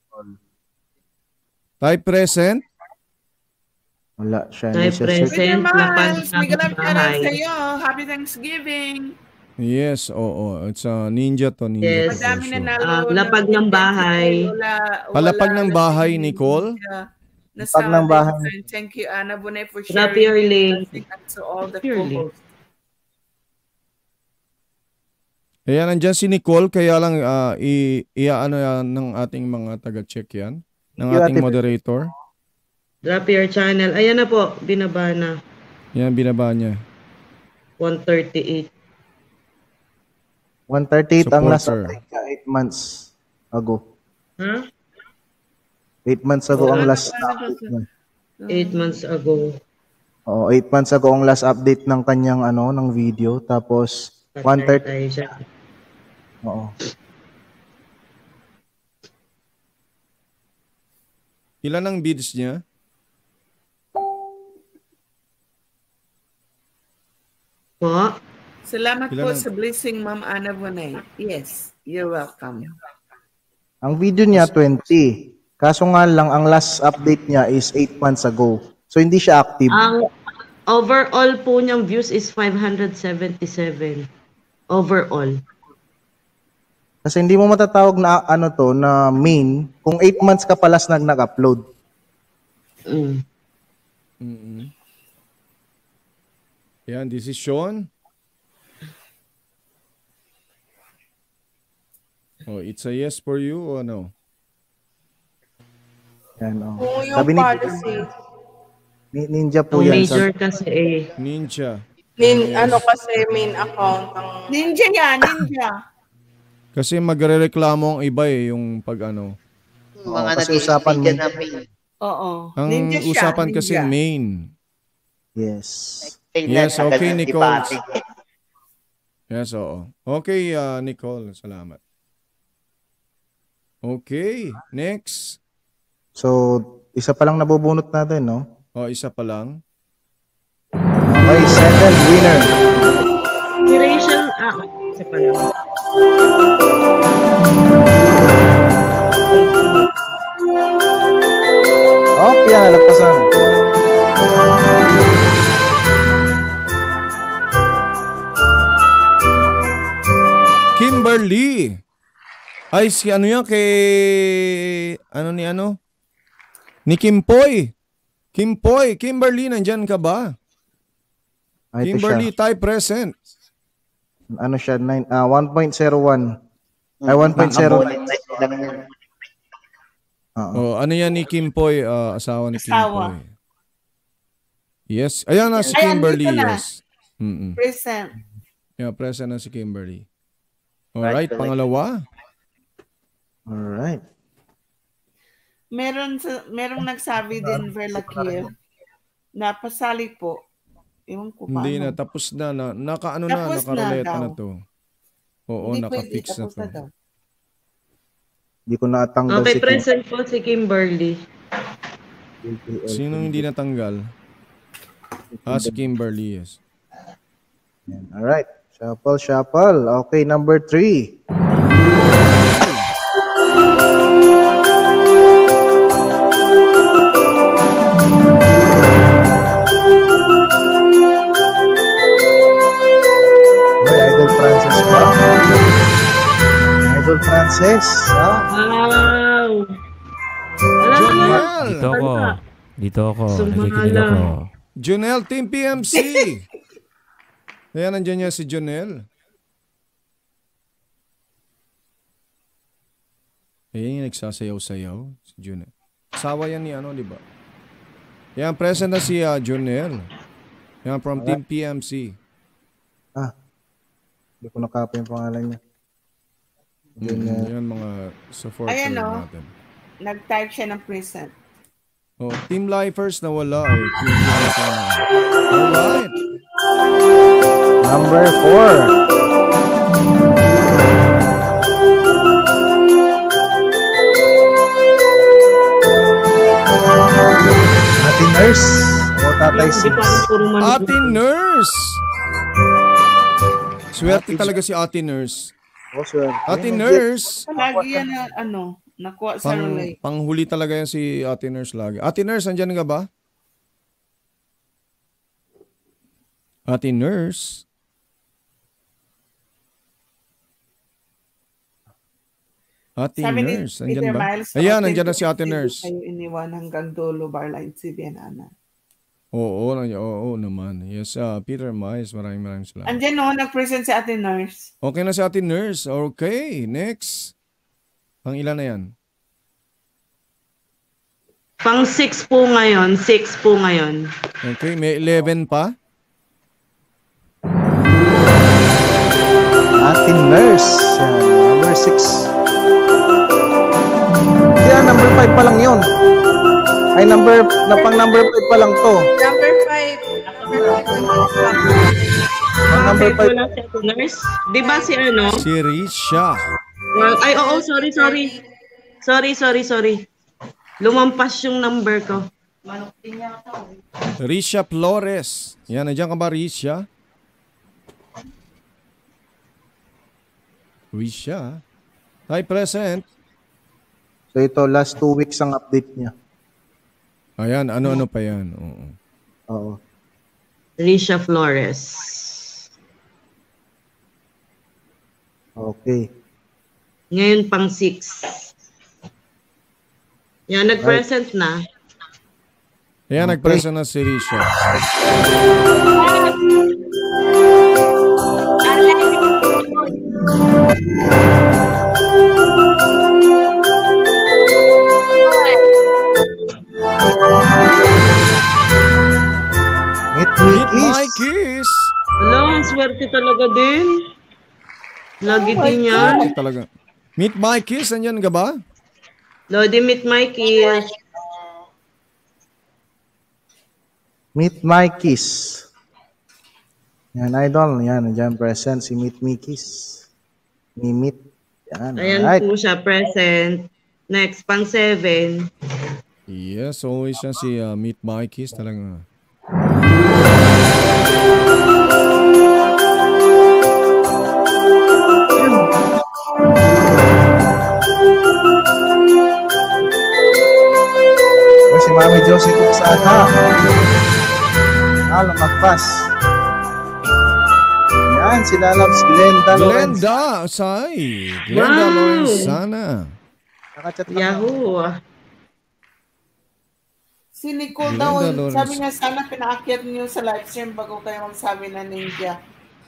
Type present? Wala siya. Type present. Lapag ng bahay. sa'yo. Happy Thanksgiving. Yes, oo. It's a ninja to. Ninja Yes. to for sure. Lapag ng bahay. Palapag ng bahay, Nicole? Lapag ng bahay. Thank you, Ana Bonet, for Drop sharing. your link. To all the Your link. co-hosts. Ayan, nandyan si Nicole, kaya lang ano yan ng ating mga taga-check yan, ng ating moderator. Drop your channel. Ayan na po, binaba na. Yan, binaba niya. 138. 138 ang last Supporter. update ka 8 months ago. Huh? 8 months ago ang last update niya. 8 months ago. Oo, 8 months ago ang last update ng kanyang ng video. Tapos 130. Siya. Oo. Ilan ang bids niya? Po? Salamat Ilan po ang- sa blessing, Ma'am Ana Bonet. Yes, you're welcome. Ang video niya 20. Kaso nga lang ang last update niya is 8 months ago. So hindi siya active. Ang overall po niyang views is 577. Overall. Kasi hindi mo matatawag na na main kung 8 months ka pala nag-upload. Yan, this is Sean. Oh, it's a yes for you or no? Yan, oh. Kung yung Sabi ni policy, Ninja po Ang yan. major kasi eh. Ninja. kasi main account ang... Ninja yan, ninja. Kasi magrereklamo ang iba yung pag ano. Mga kasi naging usapan media main. na main. Oo. Ang Ninja siya, usapan ninja. kasi main. Yes. Yes, okay, Ng Nicole. debate. Yes, oo. Okay, Nicole, salamat. Okay, next. So, isa pa lang nabubunot natin, no? Oh, isa pa lang. Okay, second winner. Si Rachel, isa pa lang. Okay, nalagpasan. Kimberly. Ay, si ano yan kay... Ni Kimpoy. Kimberly, nandyan ka ba? Ito Kimberly, siya. type present. Ano siya? 1.01. Ay, 1.09. Oh, ano yan ni Kimpoy? Asawa ni Asawa. Kimpoy. Yes. Ayan na si Ayan, Kimberly. dito na. Yes. Mm-mm. Present. Yeah, present na si Kimberly. Alright, pangalawa. Alright. Merong nagsabi din, Verla Kiev, na pasali po. Ewan ko paano. Hindi na, tapos na. Tapos Nakaroleta na na daw. to. Oo, Hindi nakafix pwede, na tapos to. na daw. Hindi ko natanggal Okay, si present po si Kimberly. Sino hindi natanggal? Si Kimberly, yes. Alright. Shuffle. Okay, number 3. Idol Frances. Wow! Jonel! Dito ako. Nakikinig ako. Jonel, Team PMC! Ayan, nandiyan niya si Jonel. Ayan yung nagsasayaw-sayaw. Si Jonel. Asawa yan ni di ba? Ayan, present na si Jonel. Ayan, from Team PMC. Hindi ko nakapa yung pangalan niya. Yan mga supporter natin. Nag-type siya ng present. Oh, Team Lifers na wala eh. Alright. Number 4. Ate Nurse. O Tatay Sims. Ate Nurse. Swerte talaga si Ate Nurse. Swerte. Ate Nurse. Lagi yan na nakuha sa relay. Panghuli talaga yan si Ate Nurse lagi. Ate Nurse, andyan nga ba? Ate Nurse. Ate Nurse, andyan ba? Ayan, andyan na si Ate Nurse. Kayo iniwan hanggang dulo, Barline, si Bianana. Oo naman. Yes, Peter Miles, maraming salamat. Andyan nag-present si Ate Nurse. Okay na si Ate Nurse. Okay, next. Pang ilan na yan? Pang 6 po ngayon. 6 po ngayon. Okay, may 11 pa? Ate Nurse. Number 6. Yeah, number 5 pa lang yun. Ay, pang number 5 pa lang to. Number 5. Number 5. Wala si Ate Nurse. Di ba si Si Risha. Ay, oo, sorry. Sorry. Lumampas yung number ko. Risha Flores. Yan, nandiyan ka ba, Risha? Risha? Hi, present. So ito, last 2 weeks ang update niya. Ayan, ano pa yan? Oo. Risha Flores. Okay. Ngayon pang 6. Yan, nag-present na. Ayan, nag-present na si Risha. Meet my kiss. Wala, swerte talaga din. Lagi din yan. Talaga. Meet my kiss, andyan ka ba? Lodi, meet my kiss. Meet my kiss. Yan, idol. Yan, andyan present si Meet me kiss. Meet. Yan, ayan right. Po siya, present. Next, pang 7. Yes, always siya si Meet my kiss talaga. Si Mami Josie Kuksana. Lumagpas. Yan, sila loves Glenda Lawrence. Glenda Lawrence sana. Yahoo! Si Nicole daw, sabi niya sana pinaakyat niyo sa live stream bago kayo magsabi na ninja.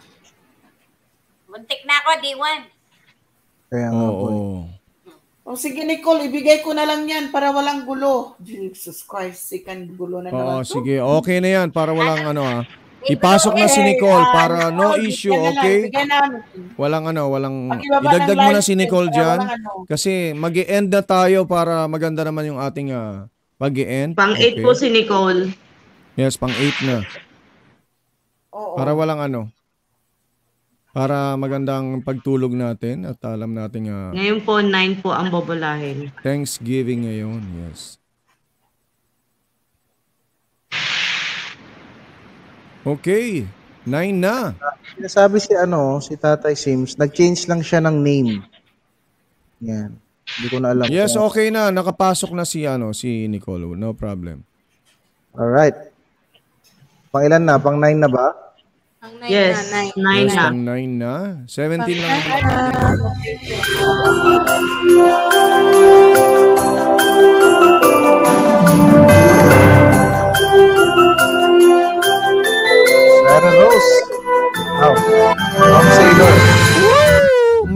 Muntik na ako, D1. Kaya nga po. O sige Nicole, ibigay ko na lang yan para walang gulo. Jesus Christ, second gulo na naman. Sige, okay na yan para walang ipasok na si Nicole para no issue, okay? Walang idagdag mo na si Nicole dyan kasi mag-i-end na tayo para maganda naman yung ating pag-i-end. Pang 8 po si Nicole. Yes, pang 8 na. Para walang para magandang pagtulog natin at alam natin ngayon po 9 po ang bobolahin. Thanksgiving ngayon, yes. Okay, 9 na. Sinasabi si Tatay Sims, nag-change lang siya ng name. Yan. Hindi ko na alam. Yes, okay na. Nakapasok na si Nicole. No problem. Alright. Pang ilan na? Pang 9 na ba? Ang 9 Yes, na, 9. 9 Yes, na. ang 9 na. 17 lang. Sarah Rose. Oh. Tom Sailor. Woo!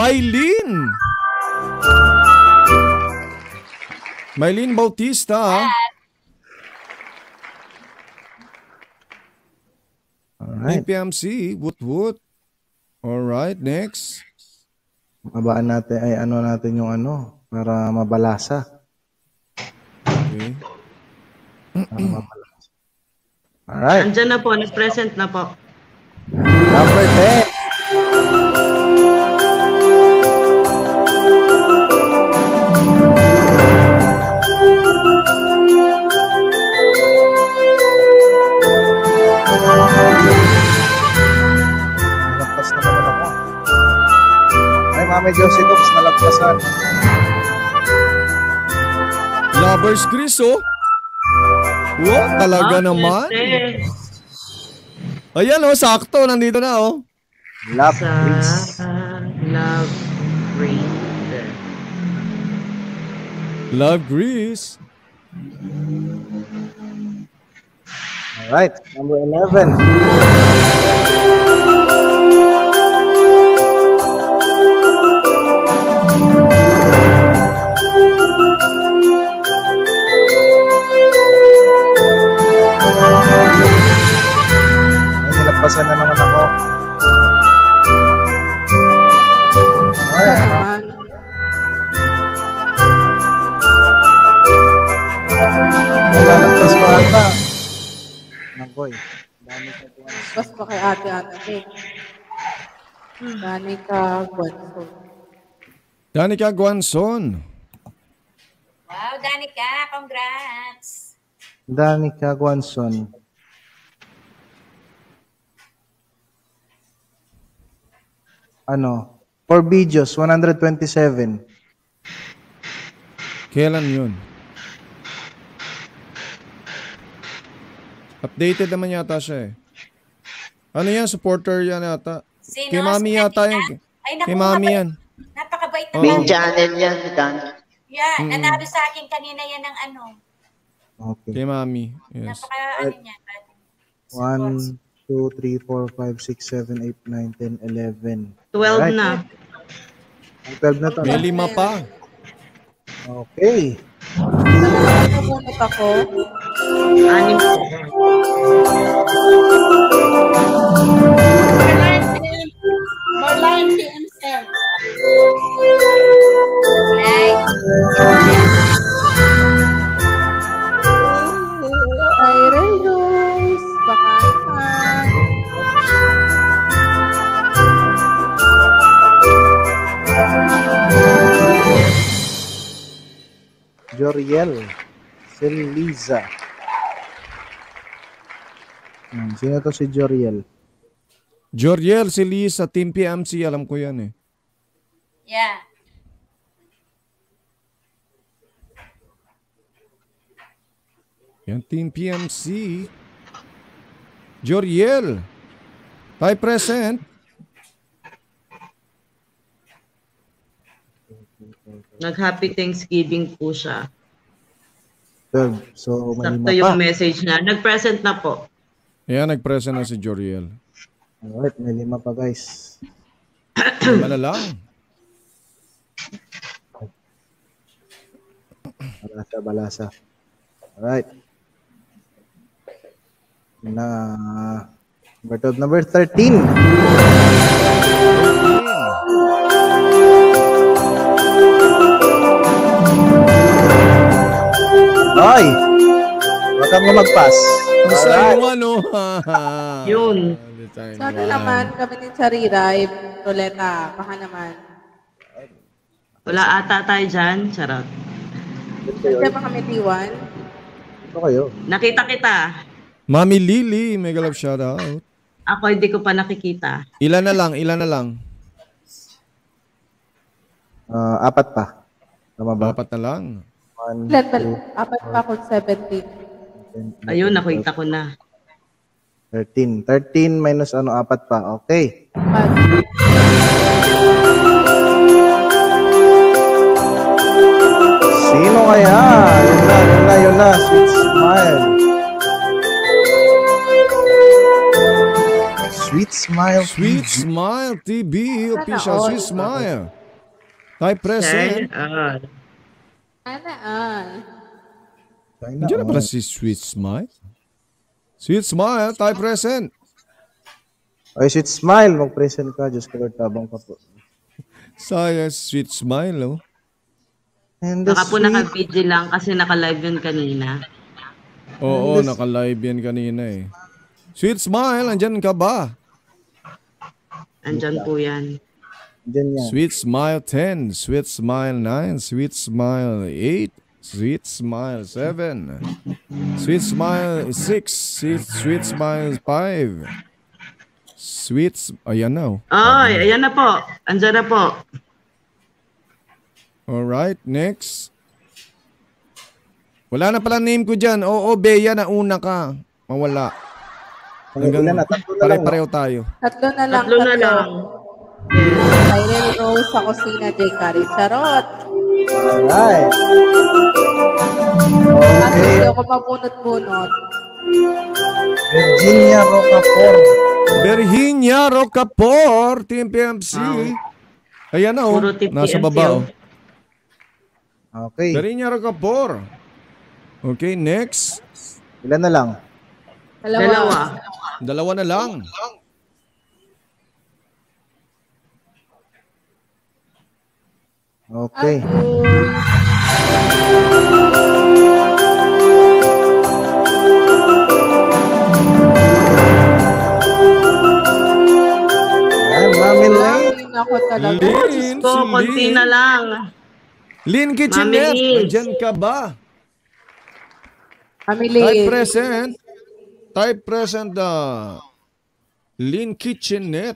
Mylene Bautista. Ha? Alright. PMC. Woot. Alright, next. Mabaan natin, ay ano natin yung ano, para mabalasa. Okay. Para mabalasa. Alright. Andyan na po, nag-present na po. Number 10. Nalagpas na naman ako. Ay, Mami Josie Cooks, nalagpasan. Lovers Chris, oh. Wow, talaga Ah, naman. yes, Ayan, oh, sakto. Nandito na, oh. Love Sa Grease. Love Grease. Love Grease. Alright, number 11. Ay, nilagpasan na naman ako. Alright. Nilalagpas ko ata. Nagoy. Dami ka buwan. Bas pa kay ate. Dani ka Guanso. Danica Guanzon. Wow, Danica, congrats. Danica Guanzon. Ano? For videos, 127. Kailan yun? Updated naman yata siya, eh. Ano yan? Supporter yan yata. Sino? Kay Mami Si yata Danica? yan. Ay, naku, Kay Mami yan. Napakabait na Main Mami. channel yan, Dan. Yeah, nanalo sa akin kanina yan ng ano. Kay Mami. Yes. Napaka ano niya. 1, 2, 3, 4, 5, 6, 7, 8, 9, 10, 11. 12 na. 12 na to. May 5 pa. Okay. Namunot ako. 6 po. Marline PMCL. Siren Rose. Baka naman. Joriel. Liza. Sino to si Joriel? Joriel, si Lisa, Team PMC. Alam ko yan, eh. Yeah. Yan, Team PMC. Joriel. Tayo present. Nag-happy Thanksgiving po siya. 12. So, may Sakto 5 yung pa. message na. Nag-present na po. Ayan, nag-present na si Joriel. Alright, may 5 pa guys. 5 na lang. Balasa. Alright. Number 13. Hoy! Huwag kang lumagpas. Masaya yung ano. Yun. Sana naman kami ni Charira, Roleta. Baka naman. Wala ata tayo dyan. Charot. Kasi ba kami T1? Ito kayo. Nakita kita. Mami Lily, mega love shoutout. Ako hindi ko pa nakikita. Ilan na lang? 4 pa. Tama ba? 4 na lang. 1, Apat pa ako 17. Ayun, nakita ko na. 13. 13 minus 4 pa. Okay. Sino kaya? Yun na. Sweet Smile. Sweet Smile TV. Official Sweet Smile. Type present. Nandiyan na pala si Sweet Smile. Sweet Smile, type present. Ay, Sweet Smile, mag-present ka. Diyos ko, Lord, tabang ka po. Sayang, Sweet Smile, oh. Baka po naka-video lang kasi naka-live yun kanina. Oo, naka-live yan kanina eh. Sweet Smile, andyan ka ba? Andyan po yan. Sweet Smile 10, Sweet Smile 9, Sweet Smile 8, Sweet Smile 7, Sweet Smile 6, Sweet Smile 5, ayan na. Ay, ayan na po. Andyan na po. Alright, next. Wala na pala name ko dyan. Oo, Bea, nauna ka. Mawala. Pare-pareho tayo. Tatlo na lang. Tyrell Rose sa kusina, J. Carrie Charot. Alright. At hindi ako mabunot-bunot. Virginia Rocaport, Team PMC. Ayan na, oh. Nasa baba, oh. Okay. Virginia Rocaport. Okay, next. Ilan na lang? Dalawa na lang. Okay. Mami Lynn. Ako talaga. Konti na lang. Lynn Kitchenet, nandyan ka ba? Mami Lynn. Type present, Lynn Kitchenet.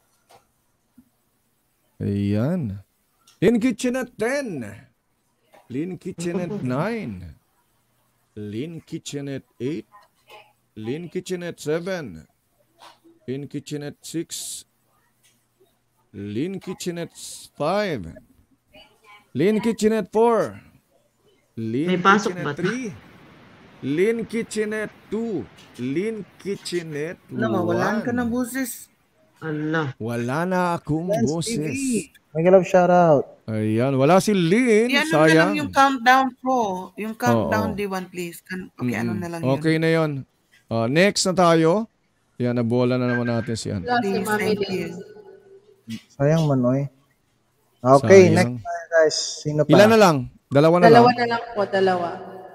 Ayan. Lynn Kitchenet 10. Lynn Kitchenet 9. Lynn Kitchenet 8. Lynn Kitchenet 7. Lynn Kitchenet 6. Lynn Kitchenet 5. Lynn Kitchenet 4. Lynn Kitchenet 3. Lynn Kitchenet 2. Lynn Kitchenet 1. Nawawalan ka ng boses. Wala na akong boses. May love shoutout. Ayan, wala si Lynn. Ano na lang yung countdown po. Yung countdown, D1 please. Okay, ano na lang yun. Okay na yun. Next na tayo. Yan, nabola na naman natin si Ann. Please, Mami Lynn. Sayang man, oy. Okay, next tayo guys. Sino pa? Ilan na lang? Dalawa na lang. Dalawa na lang po, dalawa.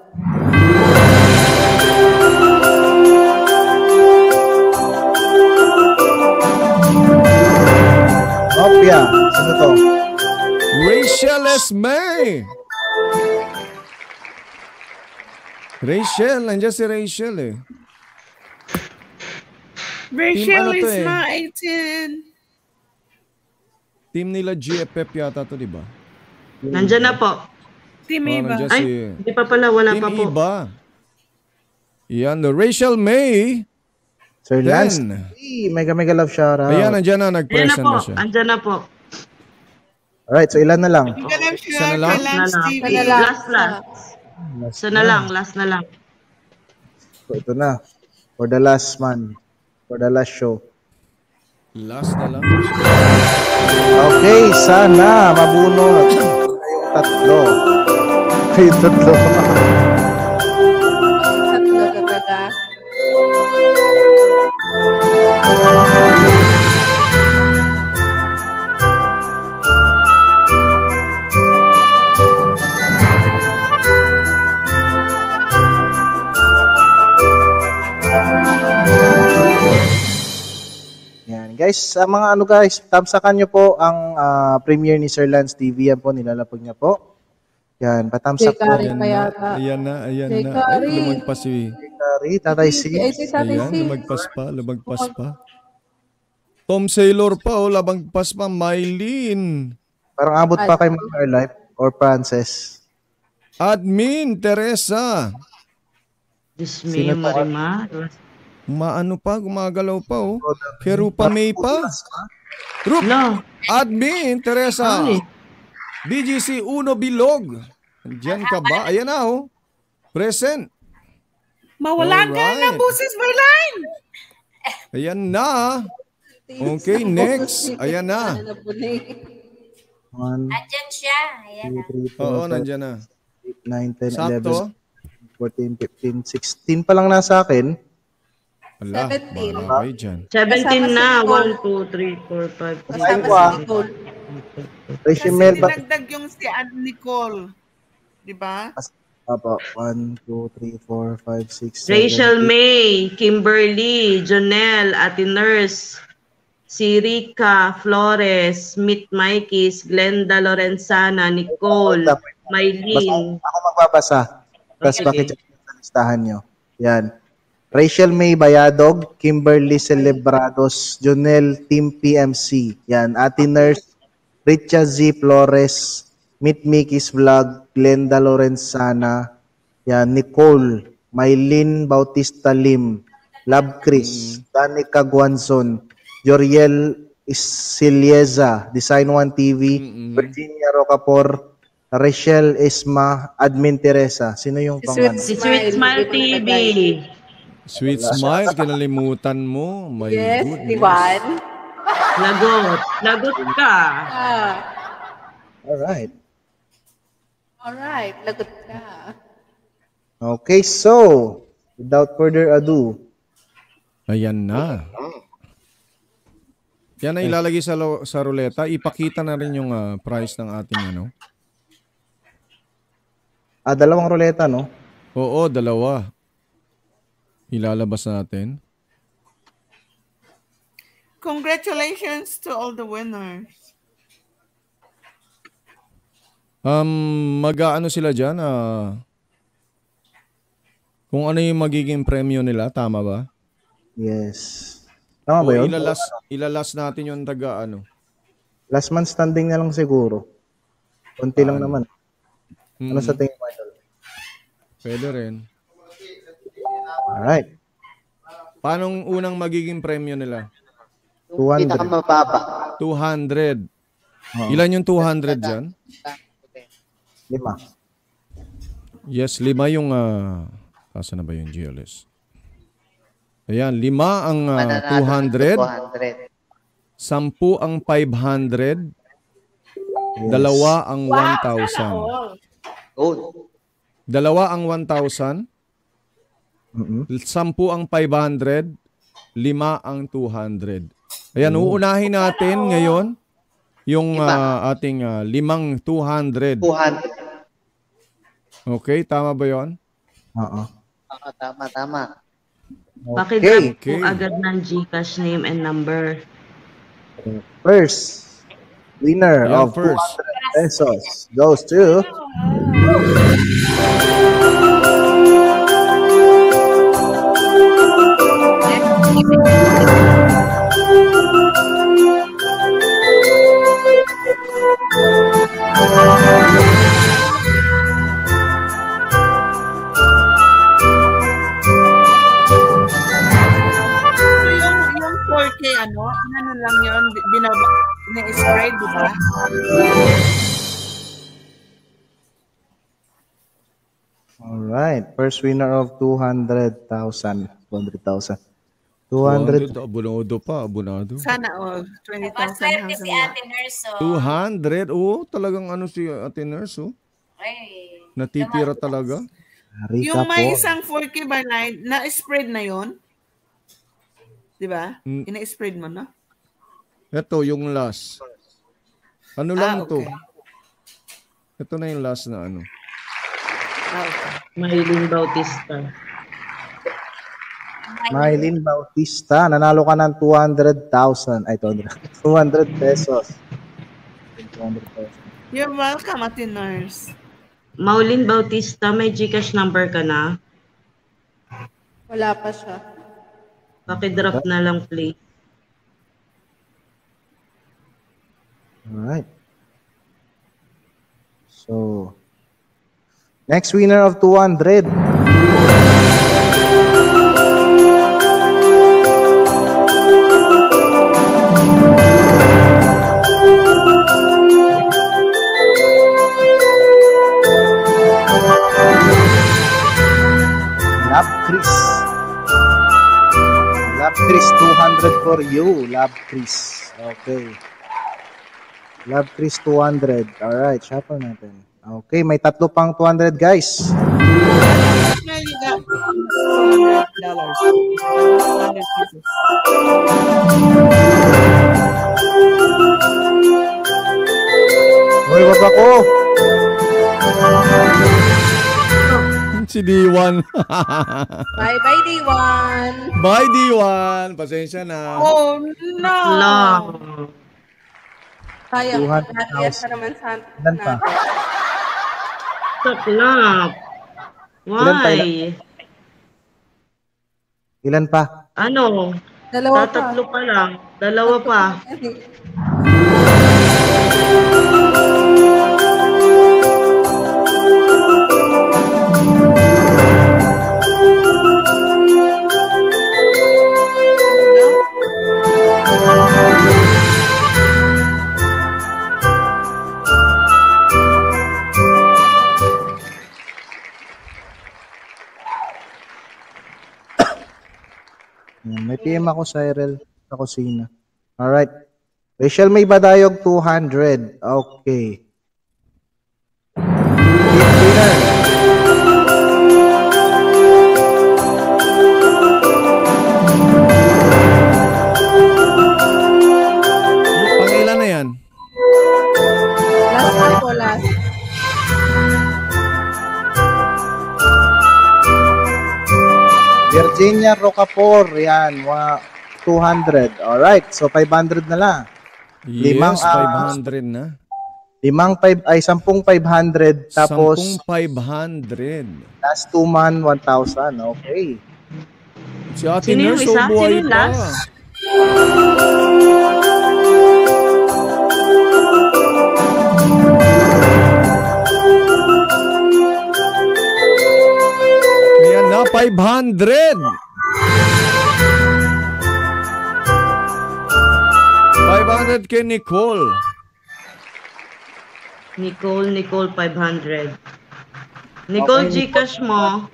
Opia, sino to? Rachel Esme. Rachel, nandiyan si Rachel eh. Rachel is eh? my 18. Team nila GFF yata to, di ba? Nandyan na po. Team Iba. Ay, di pa pala, wala Team pa po. Iba. Yan, the Rachel May. Sir Lance. Mega love shoutout. Ayan, nandyan na, nag-present na siya. Andyan na po. Alright, so ilan na lang? Isa na lang? Isa na lang, last na lang. So ito na. For the last man. For the last show. Last na lang. Okay, sana mabunot. Kayong tatlo. Kayong tatlo. Tatlo talaga. Guys, sa mga guys, tamsakan nyo po ang premiere ni Sir Lance TV. Yan po, nilalapag niya po. Yan, patamsak po. Ayan na. Ay, lumagpas si... Tatay C. Ayan, lumagpas pa. Tom Saylor pa, lumagpas pa. Mylene. Parang abot pa kay Mother Life or Frances. Admin, Teresa. Dismay, Marimar. Gumagalaw pa, oh. Kay Rupa May pa. Admin, Teresa. BGC Uno Bilog. Andiyan ka ba? Ayan na, oh. Present. Mawala ka na, Boses Verline. Ayan na. Okay, next. Ayan na. Andyan siya. Ayan na. Oo, nandyan na. 8, 9, 10, Sakto. 11, 14, 15, 16 pa lang nasa akin. Ala, 17. okay dyan. 17 na. 1, 2, 3, 4, 5, 6, Kasama si Nicole. Rachel Kasi Mel, dinagdag yung si Nicole. Di ba? 1, 2, 3, 4, 5, 6, 7, Rachel May, Kimberly, Jonelle, Ate Nurse, si Rica Flores, Smith Mikey's, Glenda Lorenzana, Nicole, Maylene. Ako magbabasa. Tapos Okay. bakit sa listahan nyo? Yan. Rachel May Bayadog, Kimberly Celebrados, Jonelle Team PMC. Yan. Ate Nurse, Richa Z. Flores, Meet Mickey's Vlog, Glenda Lorenzana, yan, Nicole, Maylene Bautista Lim, Love Chris, Danica Guanzon, Joriel Isilieza, Design One TV, Virginia Rocapor, Rachel Isma, Admin Teresa. Sino yung pangalan? Si Sweet Smile TV. Sweet Smile, kinalimutan mo. My Yes, goodness. si Juan. Lagot. Lagot ka. Alright. Alright, lagot ka. Okay, so, without further ado, Ayan na. Yan na ilalagay sa ruleta. Ipakita na rin yung price ng ating ano. dalawang ruleta, no? Oo, dalawa. Ilalabas natin. Congratulations to all the winners. Mag-aano sila dyan? Kung ano yung magiging premyo nila, tama ba? Yes. Tama ba yun? Ilalas natin yung taga ano. Last man standing na lang siguro. Konti lang naman. Ano sa tingin mo, Idol? Pwede rin. Alright. Paano unang magiging premyo nila? 200. Pinakamababa. 200. Ilan yung 200 dyan? 5. Yes, 5 yung... Asa na ba yung GLS? Ayan, 5 ang 200. 10 ang 500. 2 ang 1,000. 2 ang 1,000. 10 ang 500. 5 ang 200. Ayan, uunahin natin ngayon yung ating 5 200. 200. Okay, tama ba yun? Oo. Tama. Pakidrop po agad ng GCash name and number. First winner of 200 pesos goes to Yung 4K ano lang yun, na-spread, di ba? Alright, first winner of 200,000. 200,000. 200. Abonado pa, abonado. Sana all. 20,000 Maswerte si Ate Nurse. 200. Oo, talagang ano si Ate Nurse, oh. Ay. Natitira talaga. Yung may isang 4K by line, na-spread na yon, di ba? Ina-spread mo, no? Ito, yung last. Ano lang okay. to? Ito na yung last na ano. Okay. Maylene Bautista. Maylene Bautista, nanalo ka ng 200,000. Ay, 200 pesos. 200 pesos. You're welcome, Ate Nurse. Maylene Bautista, may GCash number ka na? Wala pa siya. Pakidrop na lang, please. Alright. So, next winner of 200. Chris. Love Chris, 200 for you. Love Chris. Okay. Love Chris, 200. Alright, shuffle natin. Okay, may tatlo pang 200, guys. Uy, wag ako. Si D1. Bye-bye, D1. Bye, D1. Pasensya na. Oh, no. Sayang. 200,000. Natin sa naman sa Ilan pa? Saklap. Why? Ilan pa? Ano? Dalawa pa. Tatatlo pa lang. Dalawa pa. May PM ako, Cyril, sa kusina. Alright. Rachel May Badayog, 200. Okay. Winner. Pangilan na yan? Last na po, last. Virginia Rocapor, yan, 200. Alright, so 500 na lang. Yes, 500 na. 10,500 tapos 10,500. last 2 man 1,000. Okay. Si Ate Sino yung Nurse, isa? buhay Sino yung pa. last? Ayan na, 500. 500 kay Nicole. Nicole, 500. Nicole, Okay, Gcash mo.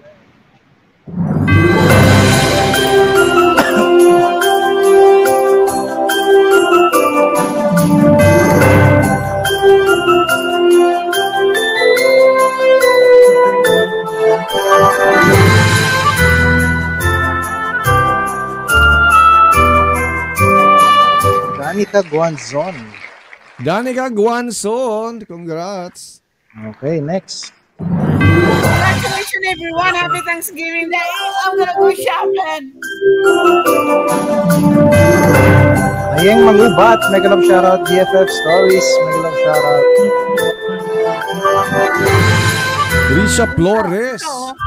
Danica Guanzon. Danica Guanzon, congrats. Okay, next. Congratulations, everyone. Happy Thanksgiving Day. I'm gonna go shopping. Ayeng Mangubat, mega love shoutout. GFF Stories, mega love shoutout. Risha Flores.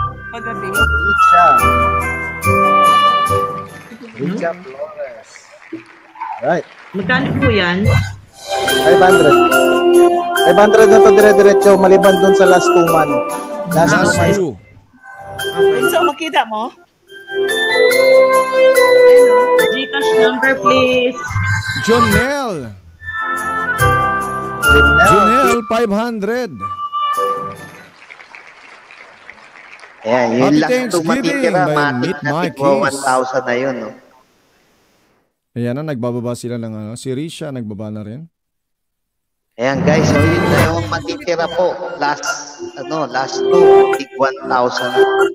Risha Flores. Right. Magkano po yan? 500. 500 na to dire-diretso maliban dun sa last 2 man. Last 2 man. So, makita mo? Gcash number, please. Jonel. Jonel, 500. Ayan, yun Happy lang itong Thanksgiving matitira. by Matik Meet na My tigwa Kiss. 1,000 na yun. No? Ayan na, nagbababa sila ng ano. Si Risha, nagbaba na rin. Ayan guys, so yung dalawang matitira po. Last 2, tig 1,000.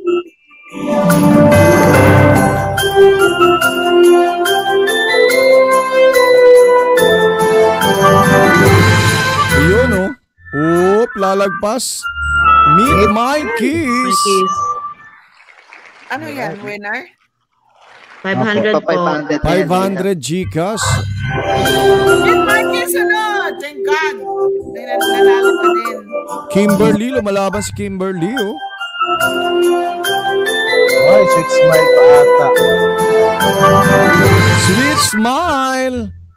Yun, oh. Oop, lalagpas. Meet My Kiss. Ano yan, winner? 500 po. 500 Gcash. Meet My Kiss, ano? Thank God. Nanalo ka din. Kimberly, lumalaban si Kimberly, oh. Ay, sweet smile pa ata. Sweet smile.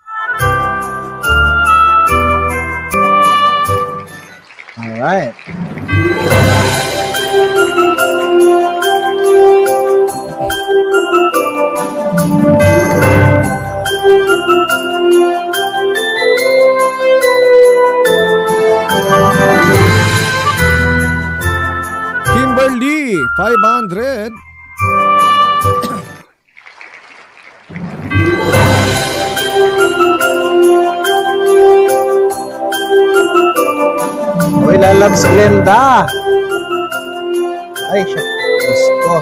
Alright. Kimberly, 500. loves Glenda. Ay, siya. Diyos ko.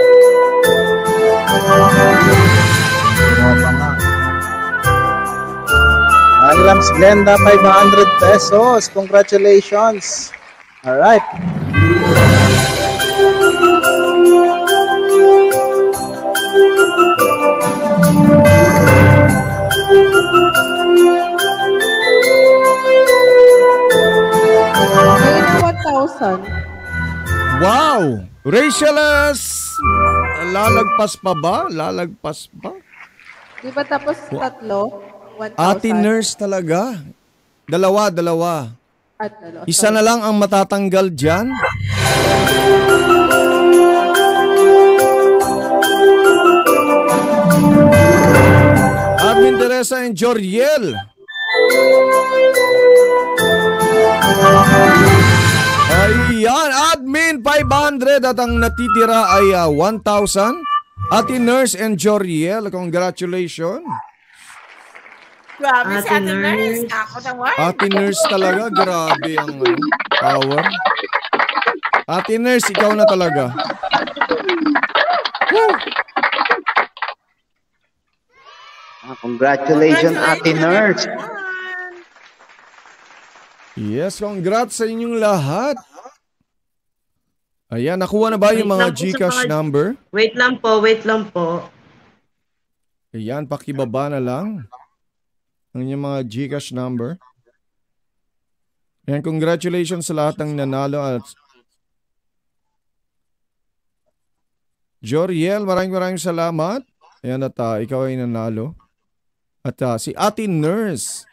My loves Glenda, 500 pesos. Congratulations. Alright. Wow! Rachel S. Lalagpas pa ba? Lalagpas pa? Di ba tapos tatlo? 1,000? Ate nurse talaga. Dalawa. At dalawa. Isa na lang ang matatanggal dyan. Admin Teresa and Joriel. Ayan, admin 500 at ang natitira ay 1,000. Ate Nurse and Joriel, congratulations. Grabe si Ate Nurse. Ako naman. Ate Nurse talaga, grabe ang power. Ate Nurse, ikaw na talaga. Congratulations, Ate Nurse. Yes, congrats sa inyong lahat. Ayan, nakuha na ba yung mga GCash number? Wait lang po. Ayan, pakibaba na lang ang inyong mga GCash number. Ayan, congratulations sa lahat ng nanalo. At Joriel, maraming salamat. Ayan, at ikaw ay nanalo. At si Ate Nurse.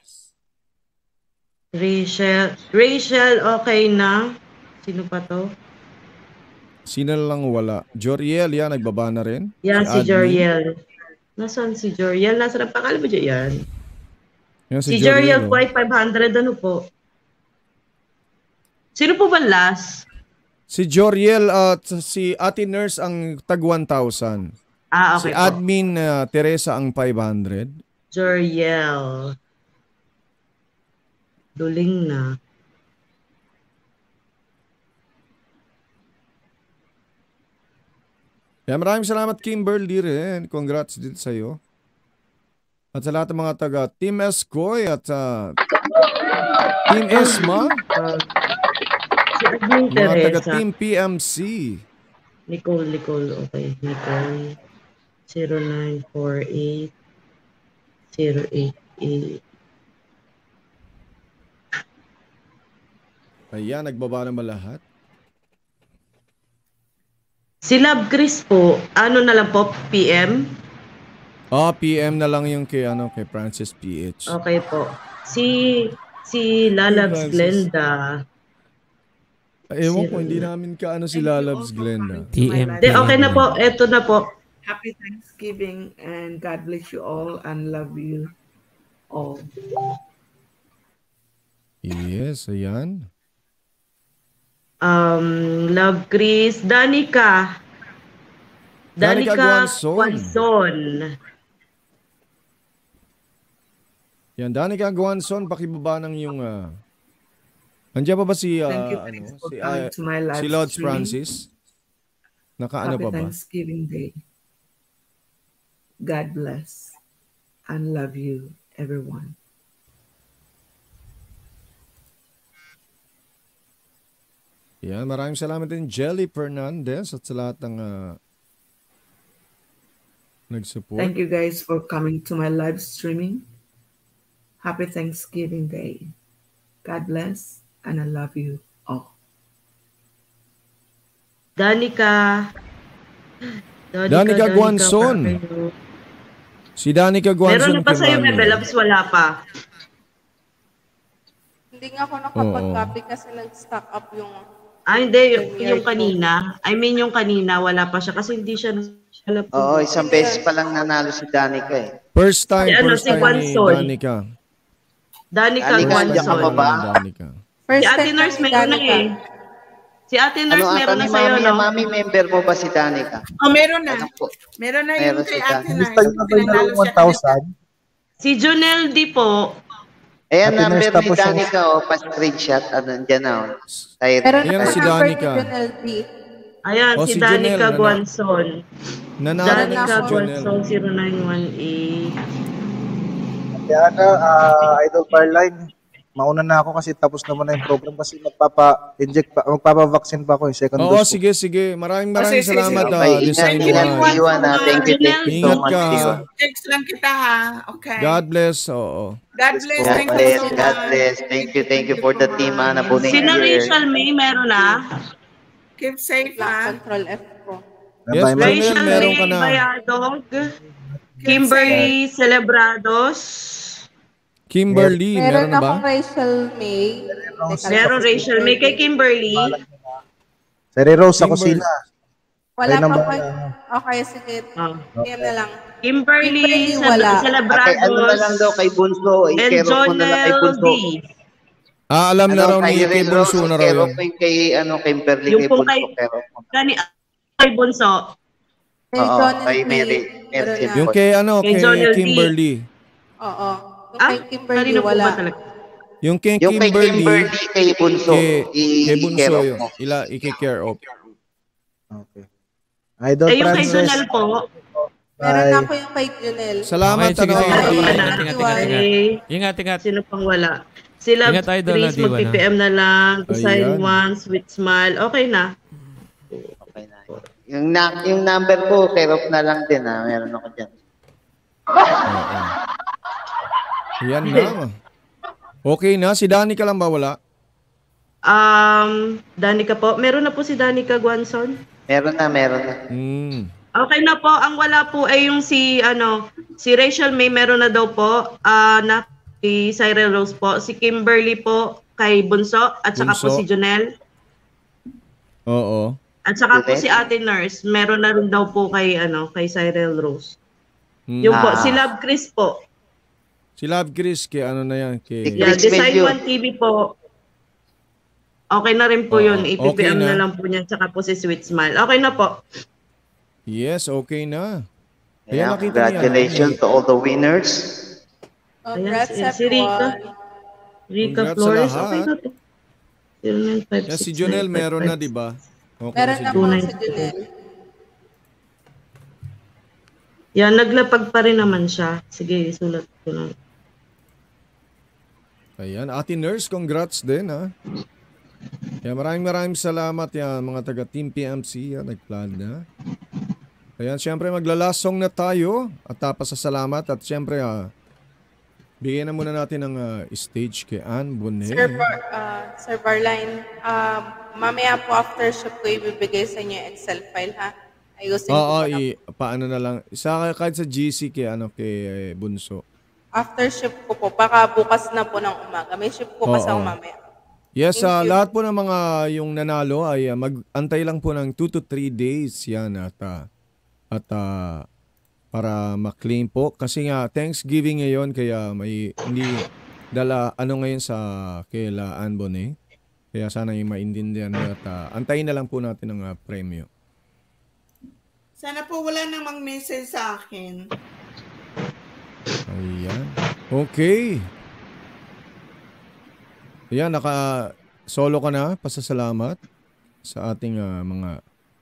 Rachel, okay na? Sino pa to? Sino lang wala? Joriel, yan, nagbaba na rin. Yan, si Joriel. Nasaan si Joriel? Nasaan ang pangalan mo dyan? Yan, si Joriel po ay 500, ano po? Sino po ba last? Si Joriel at si Ate Nurse ang tag 1,000. Okay si po. Admin Teresa ang 500. Joriel. Duling na. Kaya maraming salamat Kimberly rin. Congrats din sa'yo. At sa lahat ng mga taga Team Escoy at Team Esma. Si Admin mga Teresa. taga Team PMC. Nicole. Okay, Nicole. 0948 088. Ayan, nagbaba naman lahat. Si Love Chris po, ano na lang po, PM? PM na lang yung kay Francis PH. Okay po. Si Lalabs Glenda. Ewan ko, hindi namin si Lalabs Glenda. PM. Okay na po, eto na po. Happy Thanksgiving and God bless you all and love you all. Yes, ayan. Love Chris, Danica Guanzon. Yan, Danica Guanzon, pakibaba ng yung andiyan pa ba si si Lods Francis? Nakaano pa ba? Happy Thanksgiving Day. God bless and love you everyone. Yan, maraming salamat din Jelly Fernandez at sa lahat ng nag-support. Thank you guys for coming to my live streaming. Happy Thanksgiving Day. God bless and I love you all. Danica Guanzon. Si Danica Guanzon. Meron na pa sa'yo, Bebelabs, wala pa. Hindi nga ako nakapag-copy kasi nag-stock up yung... Hindi. Yung kanina. Yung kanina, wala pa siya kasi hindi siya... Oo, isang beses pa lang nanalo si Danica eh. First time ni Danica. Danica Guanzon. First si Ate Nurse meron na eh. Si Ate Nurse meron na sa'yo, no? Mami, member mo ba si Danica? Meron na. Meron na yung kay Ate Nurse. Gusto nyo ba yung 1,000? Si Junel D po. Ayan, Happy number Nurse, ni tapos yung- Danica, pa-screenshot. Dyan na, Meron Ayan na si number ni Danica. Junel B. Ayan, Oh, si si Danica Jonel, Guanzon. Nanalo na Danica si Jonel. Guanzon, 0918. Kaya Idol Barline, mauna na ako kasi tapos naman na yung program kasi magpapa-vaccine pa ako second Oo, dose. sige. Maraming sige, salamat, sige. Okay, Design ingat, One. Iwan. Thank you so Ingat much. ka. Iwan. Text lang kita ha. Okay. God bless. Oo. God bless. God Thank you bless. so God much. bless. Thank you for the team na buning Sina here. Rachel May, meron na? Keep safe ha. Control F ko. Yes, Bye, ma'am. Jonel, Rachel meron ka May na. Bayadog. Kimberly Celebrados. Kimberly, meron Meron na ba? akong Rachel May. Meron Rachel May kay Kimberly. Sari Rose sa Kimberly. kusina. Wala Ay, pa nang- po. Okay, sige. PM na lang. Kimberly wala. Okay, Celebrados. ano na lang daw kay Bunso. And I-care ko na lang kay Jonel Bunso. D. Alam na raw ni kay kay Rose, Bunso na raw i-care yun. ko kay Kimberly Yung kay po Bunso. kay kay Bunso. Kay Oo, Jonel kay B. Mary. Meron na. Yung kay Kay Jonel D. Kimberly. Oo. Yung kay Kimberly kanino po wala. ba talaga? Yung kay Yung kay Kimberly, Kimberly kay Bunso. kay Bunso i-care yun. mo. I-care off. Okay. Idol Eh, yung kay Francis. Jonel po. Meron Bye. na ako yung kay Junel. Salamat, Okay, sige, ano. sige. Ay, Ingat. sino pang wala? Sila Ingat, Idol, Chris, Diwa na. mag-PPM na lang. Design Ayan. one, sweet smile. Okay na. Okay na. Yung number ko, care off na lang din ha. Meron ako dyan. Yan na. Okay na. Si Danica lang ba wala? Danica po. Meron na po si Danica Guanzon. Meron na. Okay na po. Ang wala po ay yung si Rachel May meron na daw po. Na si Cyril Rose po. Si Kimberly po kay Bunso at saka po Bunso. si Jonel. Oo. At saka po Jonel? si Ate Nurse, meron na rin daw po kay kay Cyril Rose. Yung po si Love Chris po. Si Love Chris, kay ano na yan? Kay... Yeah, Chris Design Medyo. One TV po. Okay na rin po yun. Okay I-PPM na. na lang po niya. Tsaka po si Sweet Smile. Okay na po. Yes, okay na. Yeah, nakita niya. congratulations to all the winners. Congrats, Ayan, si Rica. Rica Congrats sa Flores. lahat. Okay na to. 0956. Yan, si Jonel meron na, di ba? Okay Meron si na Jonel. po si Junel. Yan, naglapag pa rin naman siya. Sige, sulat ko na. Ayan, Ate Nurse, congrats din ha. Yan, maraming salamat yan, mga taga Team PMC, yan, nag-plan na. Ayan, syempre magla-last song na tayo at pasasalamat at syempre bigyan na muna natin ng stage kay Ann Bonet. Sir Barline, mamaya po after show ko ibibigay sa inyo yung Excel file ha. Ayusin ko Oo, pa lang. paano na lang. Kahit sa GC kay Bunso. After shift ko po, baka bukas na po ng umaga. May shift po kasi ako mamaya. Yes, Thank you. lahat po ng mga yung nanalo ay mag-antay lang po ng 2 to 3 days yan at para ma-claim po kasi nga Thanksgiving ngayon kaya may hindi dala ngayon sa kaila Ann Bonet. Kaya sana yung maintindihan at antayin na lang po natin ang premyo. Sana po wala namang message sa akin. Ayan. Okay. Ayan, naka-solo ka na. Pasasalamat sa ating mga...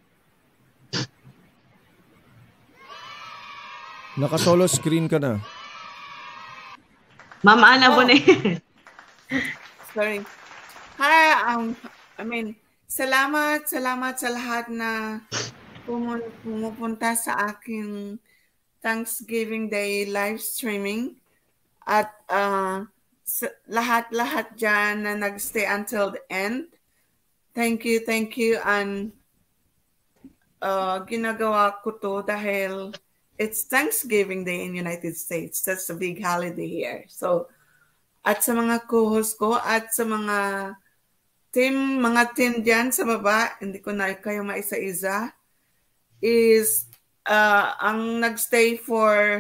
Naka-solo screen ka na. Ma'am Ana Bonet. Sorry. Hi, salamat sa lahat na pumupunta sa aking Thanksgiving Day live streaming at lahat dyan na nagstay until the end. Thank you and ginagawa ko to dahil it's Thanksgiving Day in United States. That's a big holiday here. So at sa mga co-host ko at sa mga team dyan sa baba, hindi ko na kayo maisa-isa, is ang nagstay for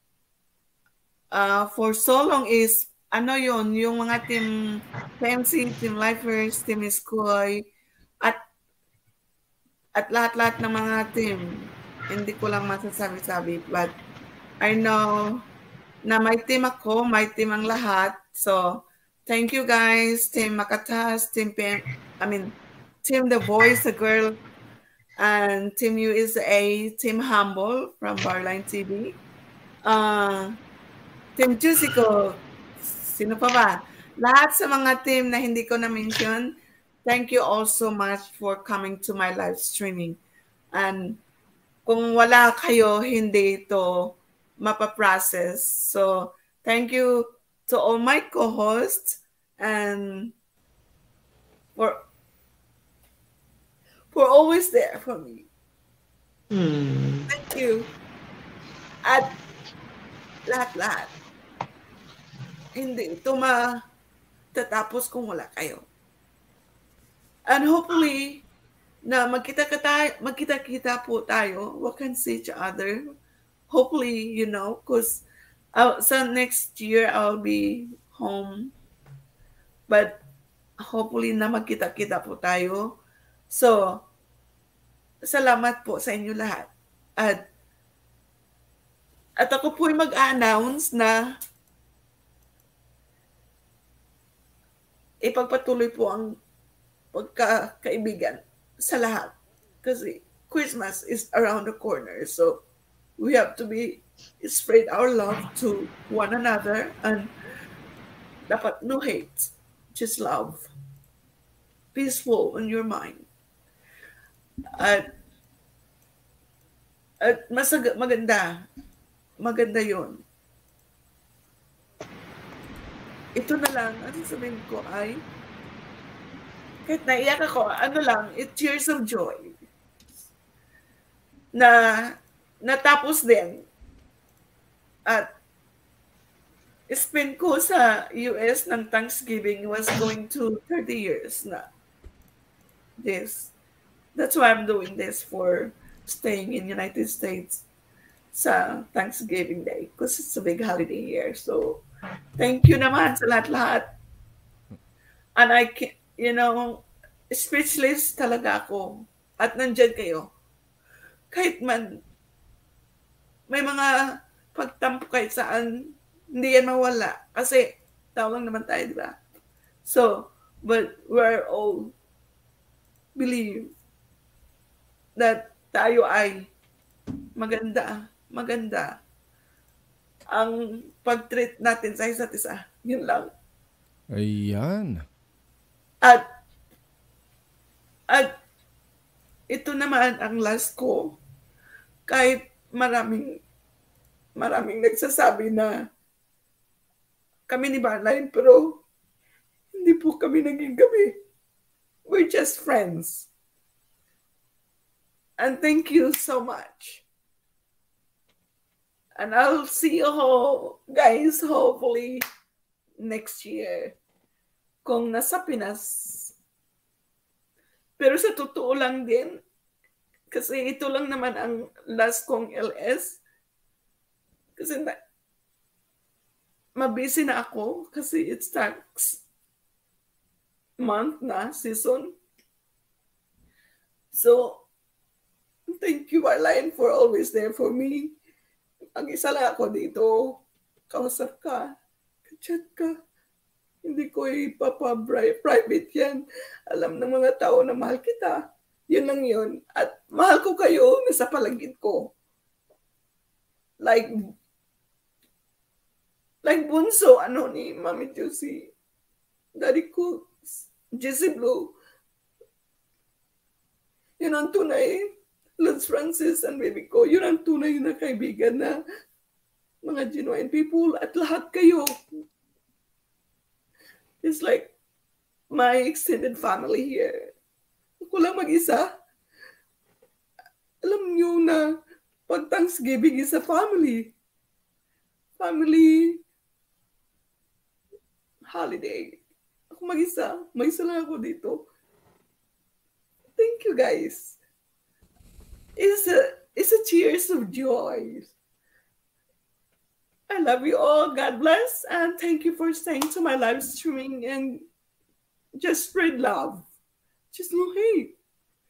so long is yung mga team PMC, team Lifers, team Iskoy at lahat-lahat ng mga team. Hindi ko lang masasabi-sabi, but I know na may team ako, may team ang lahat. So, thank you guys, Team Makatas, Team Team The Voice, The Girl, and Team USA, Team Humble from Barline TV. Team Jusico, sino pa ba? Lahat sa mga team na hindi ko na-mention, thank you all so much for coming to my live streaming. And kung wala kayo, hindi ito mapaprocess. So, thank you to all my co-hosts and for always there for me. Thank you. At lahat-lahat. Hindi ito matatapos kung wala kayo. And hopefully, na magkita-kita po tayo. We can see each other. Hopefully, because so next year I'll be home. But hopefully na magkita-kita po tayo. So, salamat po sa inyo lahat. At ako po ay mag-announce na ipagpatuloy po ang pagkakaibigan sa lahat. Kasi Christmas is around the corner. So, we have to spread our love to one another and dapat no hate, just love. Peaceful in your mind. At maganda yon. Ito na lang, ang sabihin ko ay, kahit naiyak ako, it tears of joy. Na natapos din. At spend ko sa US ng Thanksgiving was going to 30 years na. That's why I'm doing this for staying in United States sa Thanksgiving Day because it's a big holiday here. So, thank you naman sa lahat-lahat. And I can, speechless talaga ako. At nandyan kayo. Kahit man, may mga pagtampo kahit saan, hindi yan mawala. Kasi, tao lang naman tayo, di ba? So, but we're all believe that tayo ay maganda ang pag-treat natin sa isa't isa. Yun lang. Ayan. At ito naman ang last ko. Kahit maraming nagsasabi na kami ni Barline, pero hindi po kami naging kami. We're just friends. And thank you so much. And I'll see you all, guys, hopefully next year. Kung nasa Pinas. Pero sa totoo lang din, kasi ito lang naman ang last kong LS. Kasi mabisi na ako kasi it's tax month na, season. So, thank you, Barline, for always there for me. Ang isa lang ako dito, kausap ka, chat ka. Hindi ko ipapa-private yan. Alam ng mga tao na mahal kita. Yun lang yun. At mahal ko kayo na sa paligid ko. Like bunso, ni Mami Josie. Daddy ko, Jessie Blue. Yun ang tunay. Lance Francis and baby ko, yun ang tunay na kaibigan na mga genuine people at lahat kayo. It's like my extended family here. Ako lang mag-isa. Alam niyo na pag Thanksgiving is a family. Family holiday. Ako mag-isa. Mag-isa lang ako dito. Thank you, guys. It's a tears of joy. I love you all. God bless. And thank you for staying to my live streaming and just spread love. Just no hate.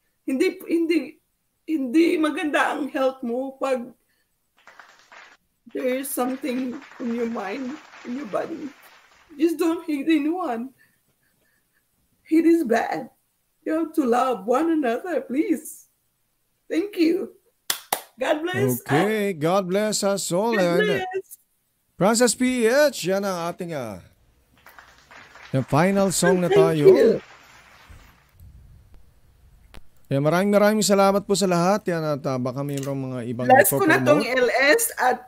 Hindi maganda ang health mo pag there is something in your mind, in your body Just don't hate anyone. Hate is bad. You have to love one another, please. Thank you. God bless. Okay, God bless us all. God And bless. Princess PH, yan ang ating yung final song na Thank tayo. you. Kaya maraming salamat po sa lahat. Yan at baka mayroong mga ibang Last ko na tong ipopromote. LS at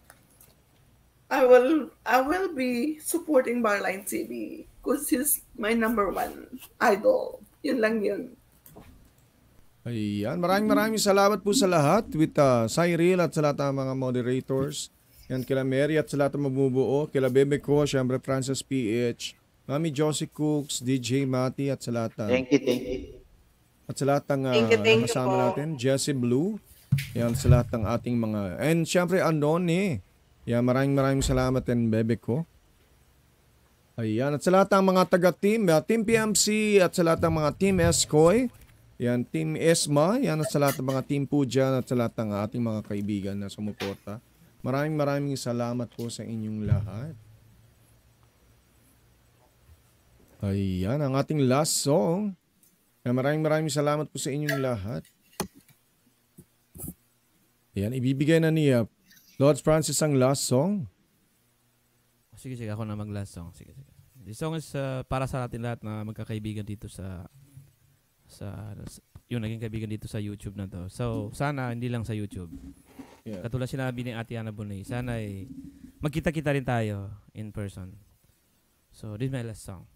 I will be supporting Barline TV because he's my #1 idol. Yun lang yun. Ayan, maraming salamat po sa lahat with Cyril at sa lahat ng mga moderators. Yan, kila Mary at sa lahat ng mabubuo. Kila Bebe ko, syempre Francis PH, Mami Josie Cooks, DJ Mati at sa lahat. Thank you. At sa lahat ng Thank you kasama po. natin, Jessie Blue. Yan, sa lahat ng ating mga... And syempre, Andoni. Yan, maraming salamat and Bebe ko. Ayan, at sa lahat ng mga taga-team, Team PMC at sa lahat ng mga Team Escoy. Yan, Team Esma. Yan, at sa lahat ng mga Team Pujan at sa lahat ng ating mga kaibigan na sumuporta. Maraming salamat po sa inyong lahat. Ayan, ang ating last song. Maraming salamat po sa inyong lahat. Ayan, ibibigay na ni Lord Francis ang last song. Sige, ako na mag-last song. Sige. This song is para sa atin lahat na magkakaibigan dito sa yung naging kaibigan dito sa YouTube na to. So, sana hindi lang sa YouTube. Yeah. Katulad sinabi ni Ate Ana Bunay, sana ay magkita-kita rin tayo in person. So, this is my last song.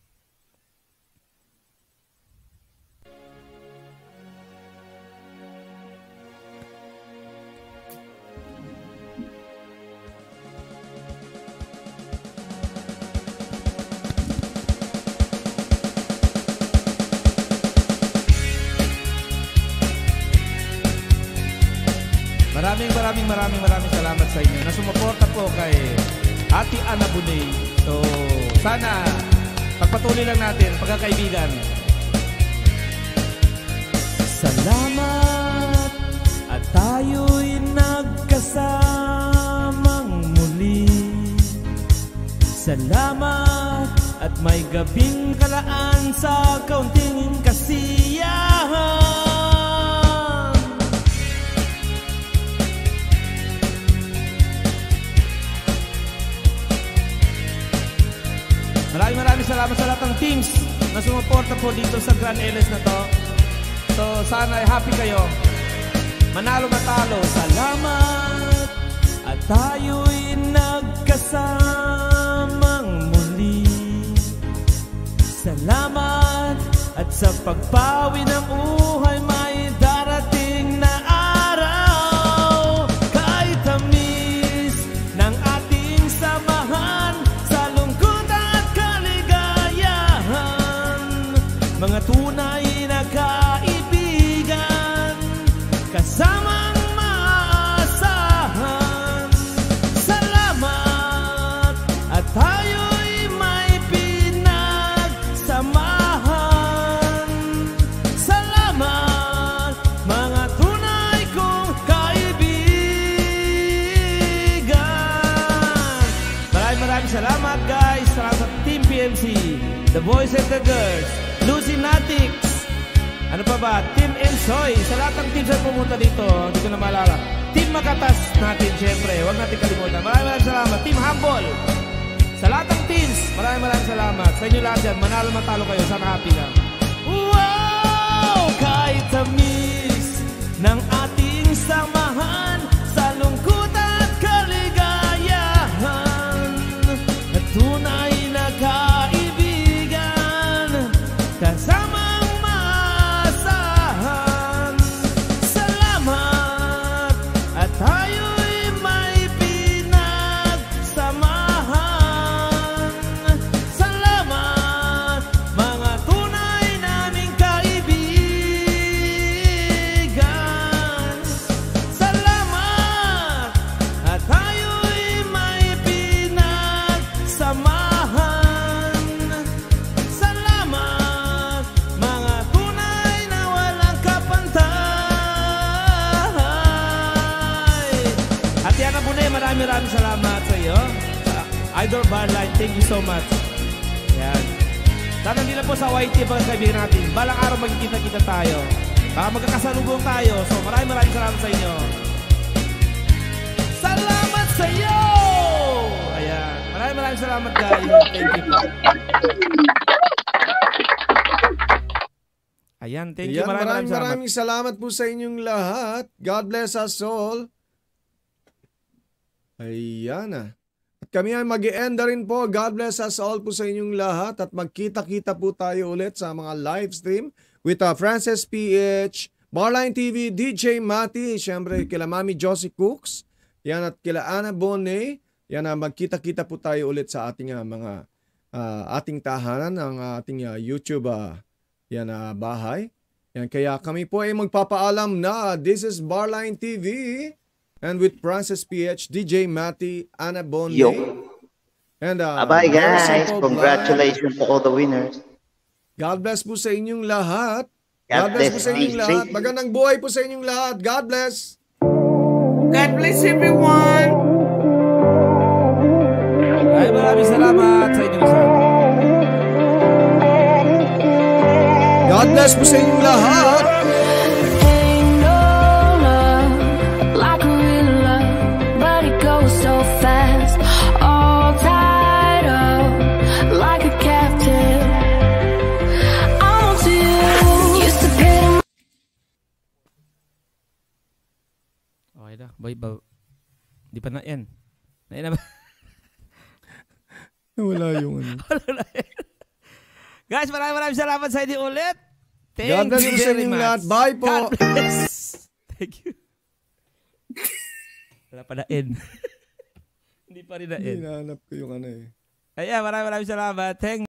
Maraming salamat sa inyo na sumuporta po kay Ate Ana Bunay. So, sana pagpatuloy lang natin pagkakaibigan. Salamat at tayo'y nagkasamang muli. Salamat at may gabing kalaan sa kaunting kasiyahan. Maraming salamat sa lahat ng teams na sumuporta po dito sa Grand LS na to. So, sana ay happy kayo. Manalo matalo. Salamat at tayo'y nagkasamang muli. Salamat at sa pagpawi ng buhay may darating na araw. Kahit tamis ng ating samahan sa lungkot at kaligayahan, mga tunay na kaibigan, kasamang maasahan. Salamat at tayo'y may pinagsamahan. Salamat mga tunay kong kaibigan. Maraming salamat guys. Salamat sa Team PMC, The Boys and the Girls, Lucy Natix, ano pa ba? Team Ensoy. Sa lahat ng teams na pumunta dito, hindi ko na maalala. Team Makatas natin, syempre. Huwag natin kalimutan. Maraming salamat. Team Humble. Sa lahat ng teams, maraming salamat. Sa inyo lahat yan, manalo matalo kayo. Sana happy lang. Wow! Kahit tamis ng ating samahan sa lungkot at kaligayahan, at tunay na kaibigan, kasamang maasahan. Salamat at tayo'y may pinagsamahan. Salamat mga tunay naming kaibigan. Salamat at tayo'y may pinagsamahan. Salamat mga tunay na walang kapantay. Ate Ana Bunay, maraming salamat sa iyo. Idol Barline, thank you so much. Yan. Sana hindi na po sa YT mga kaibigan natin. Balang araw magkikita-kita tayo. Baka magkakasalubong tayo. So maraming salamat sa inyo. Salamat sa iyo! Ayan. Maraming salamat guys. Thank you po. Ayan, thank you. Maraming salamat po sa inyong lahat. God bless us all. Ayan na. At kami ay mag-i-end rin po. God bless us all po sa inyong lahat. At magkita-kita po tayo ulit sa mga live stream with Francis PH, Barline TV, DJ Mati, syempre kila Mami Josie Cooks, yan at kila Ana Bonet. Yan na, magkita-kita po tayo ulit sa ating mga ating tahanan, ang ating YouTube bahay. Yan, kaya kami po ay magpapaalam na this is Barline TV. And with Francis PH, DJ Mati, Ana Bonet. Yo. And bye guys. Congratulations to all the winners. God bless po sa inyong lahat. God bless po sa inyong lahat. Magandang buhay po sa inyong lahat. God bless. God bless everyone. Ay, maraming salamat sa inyong isa. God bless po sa inyong lahat. Bye. Di pa na yan. Na ba? Wala yung ano. Guys, maraming salamat sa inyo ulit. God bless you sa inyong lahat. Bye po. God bless. Thank you. Wala pa na end. Hindi pa rin na end. Hinahanap ko yung ano eh. Ayan, maraming salamat. Thank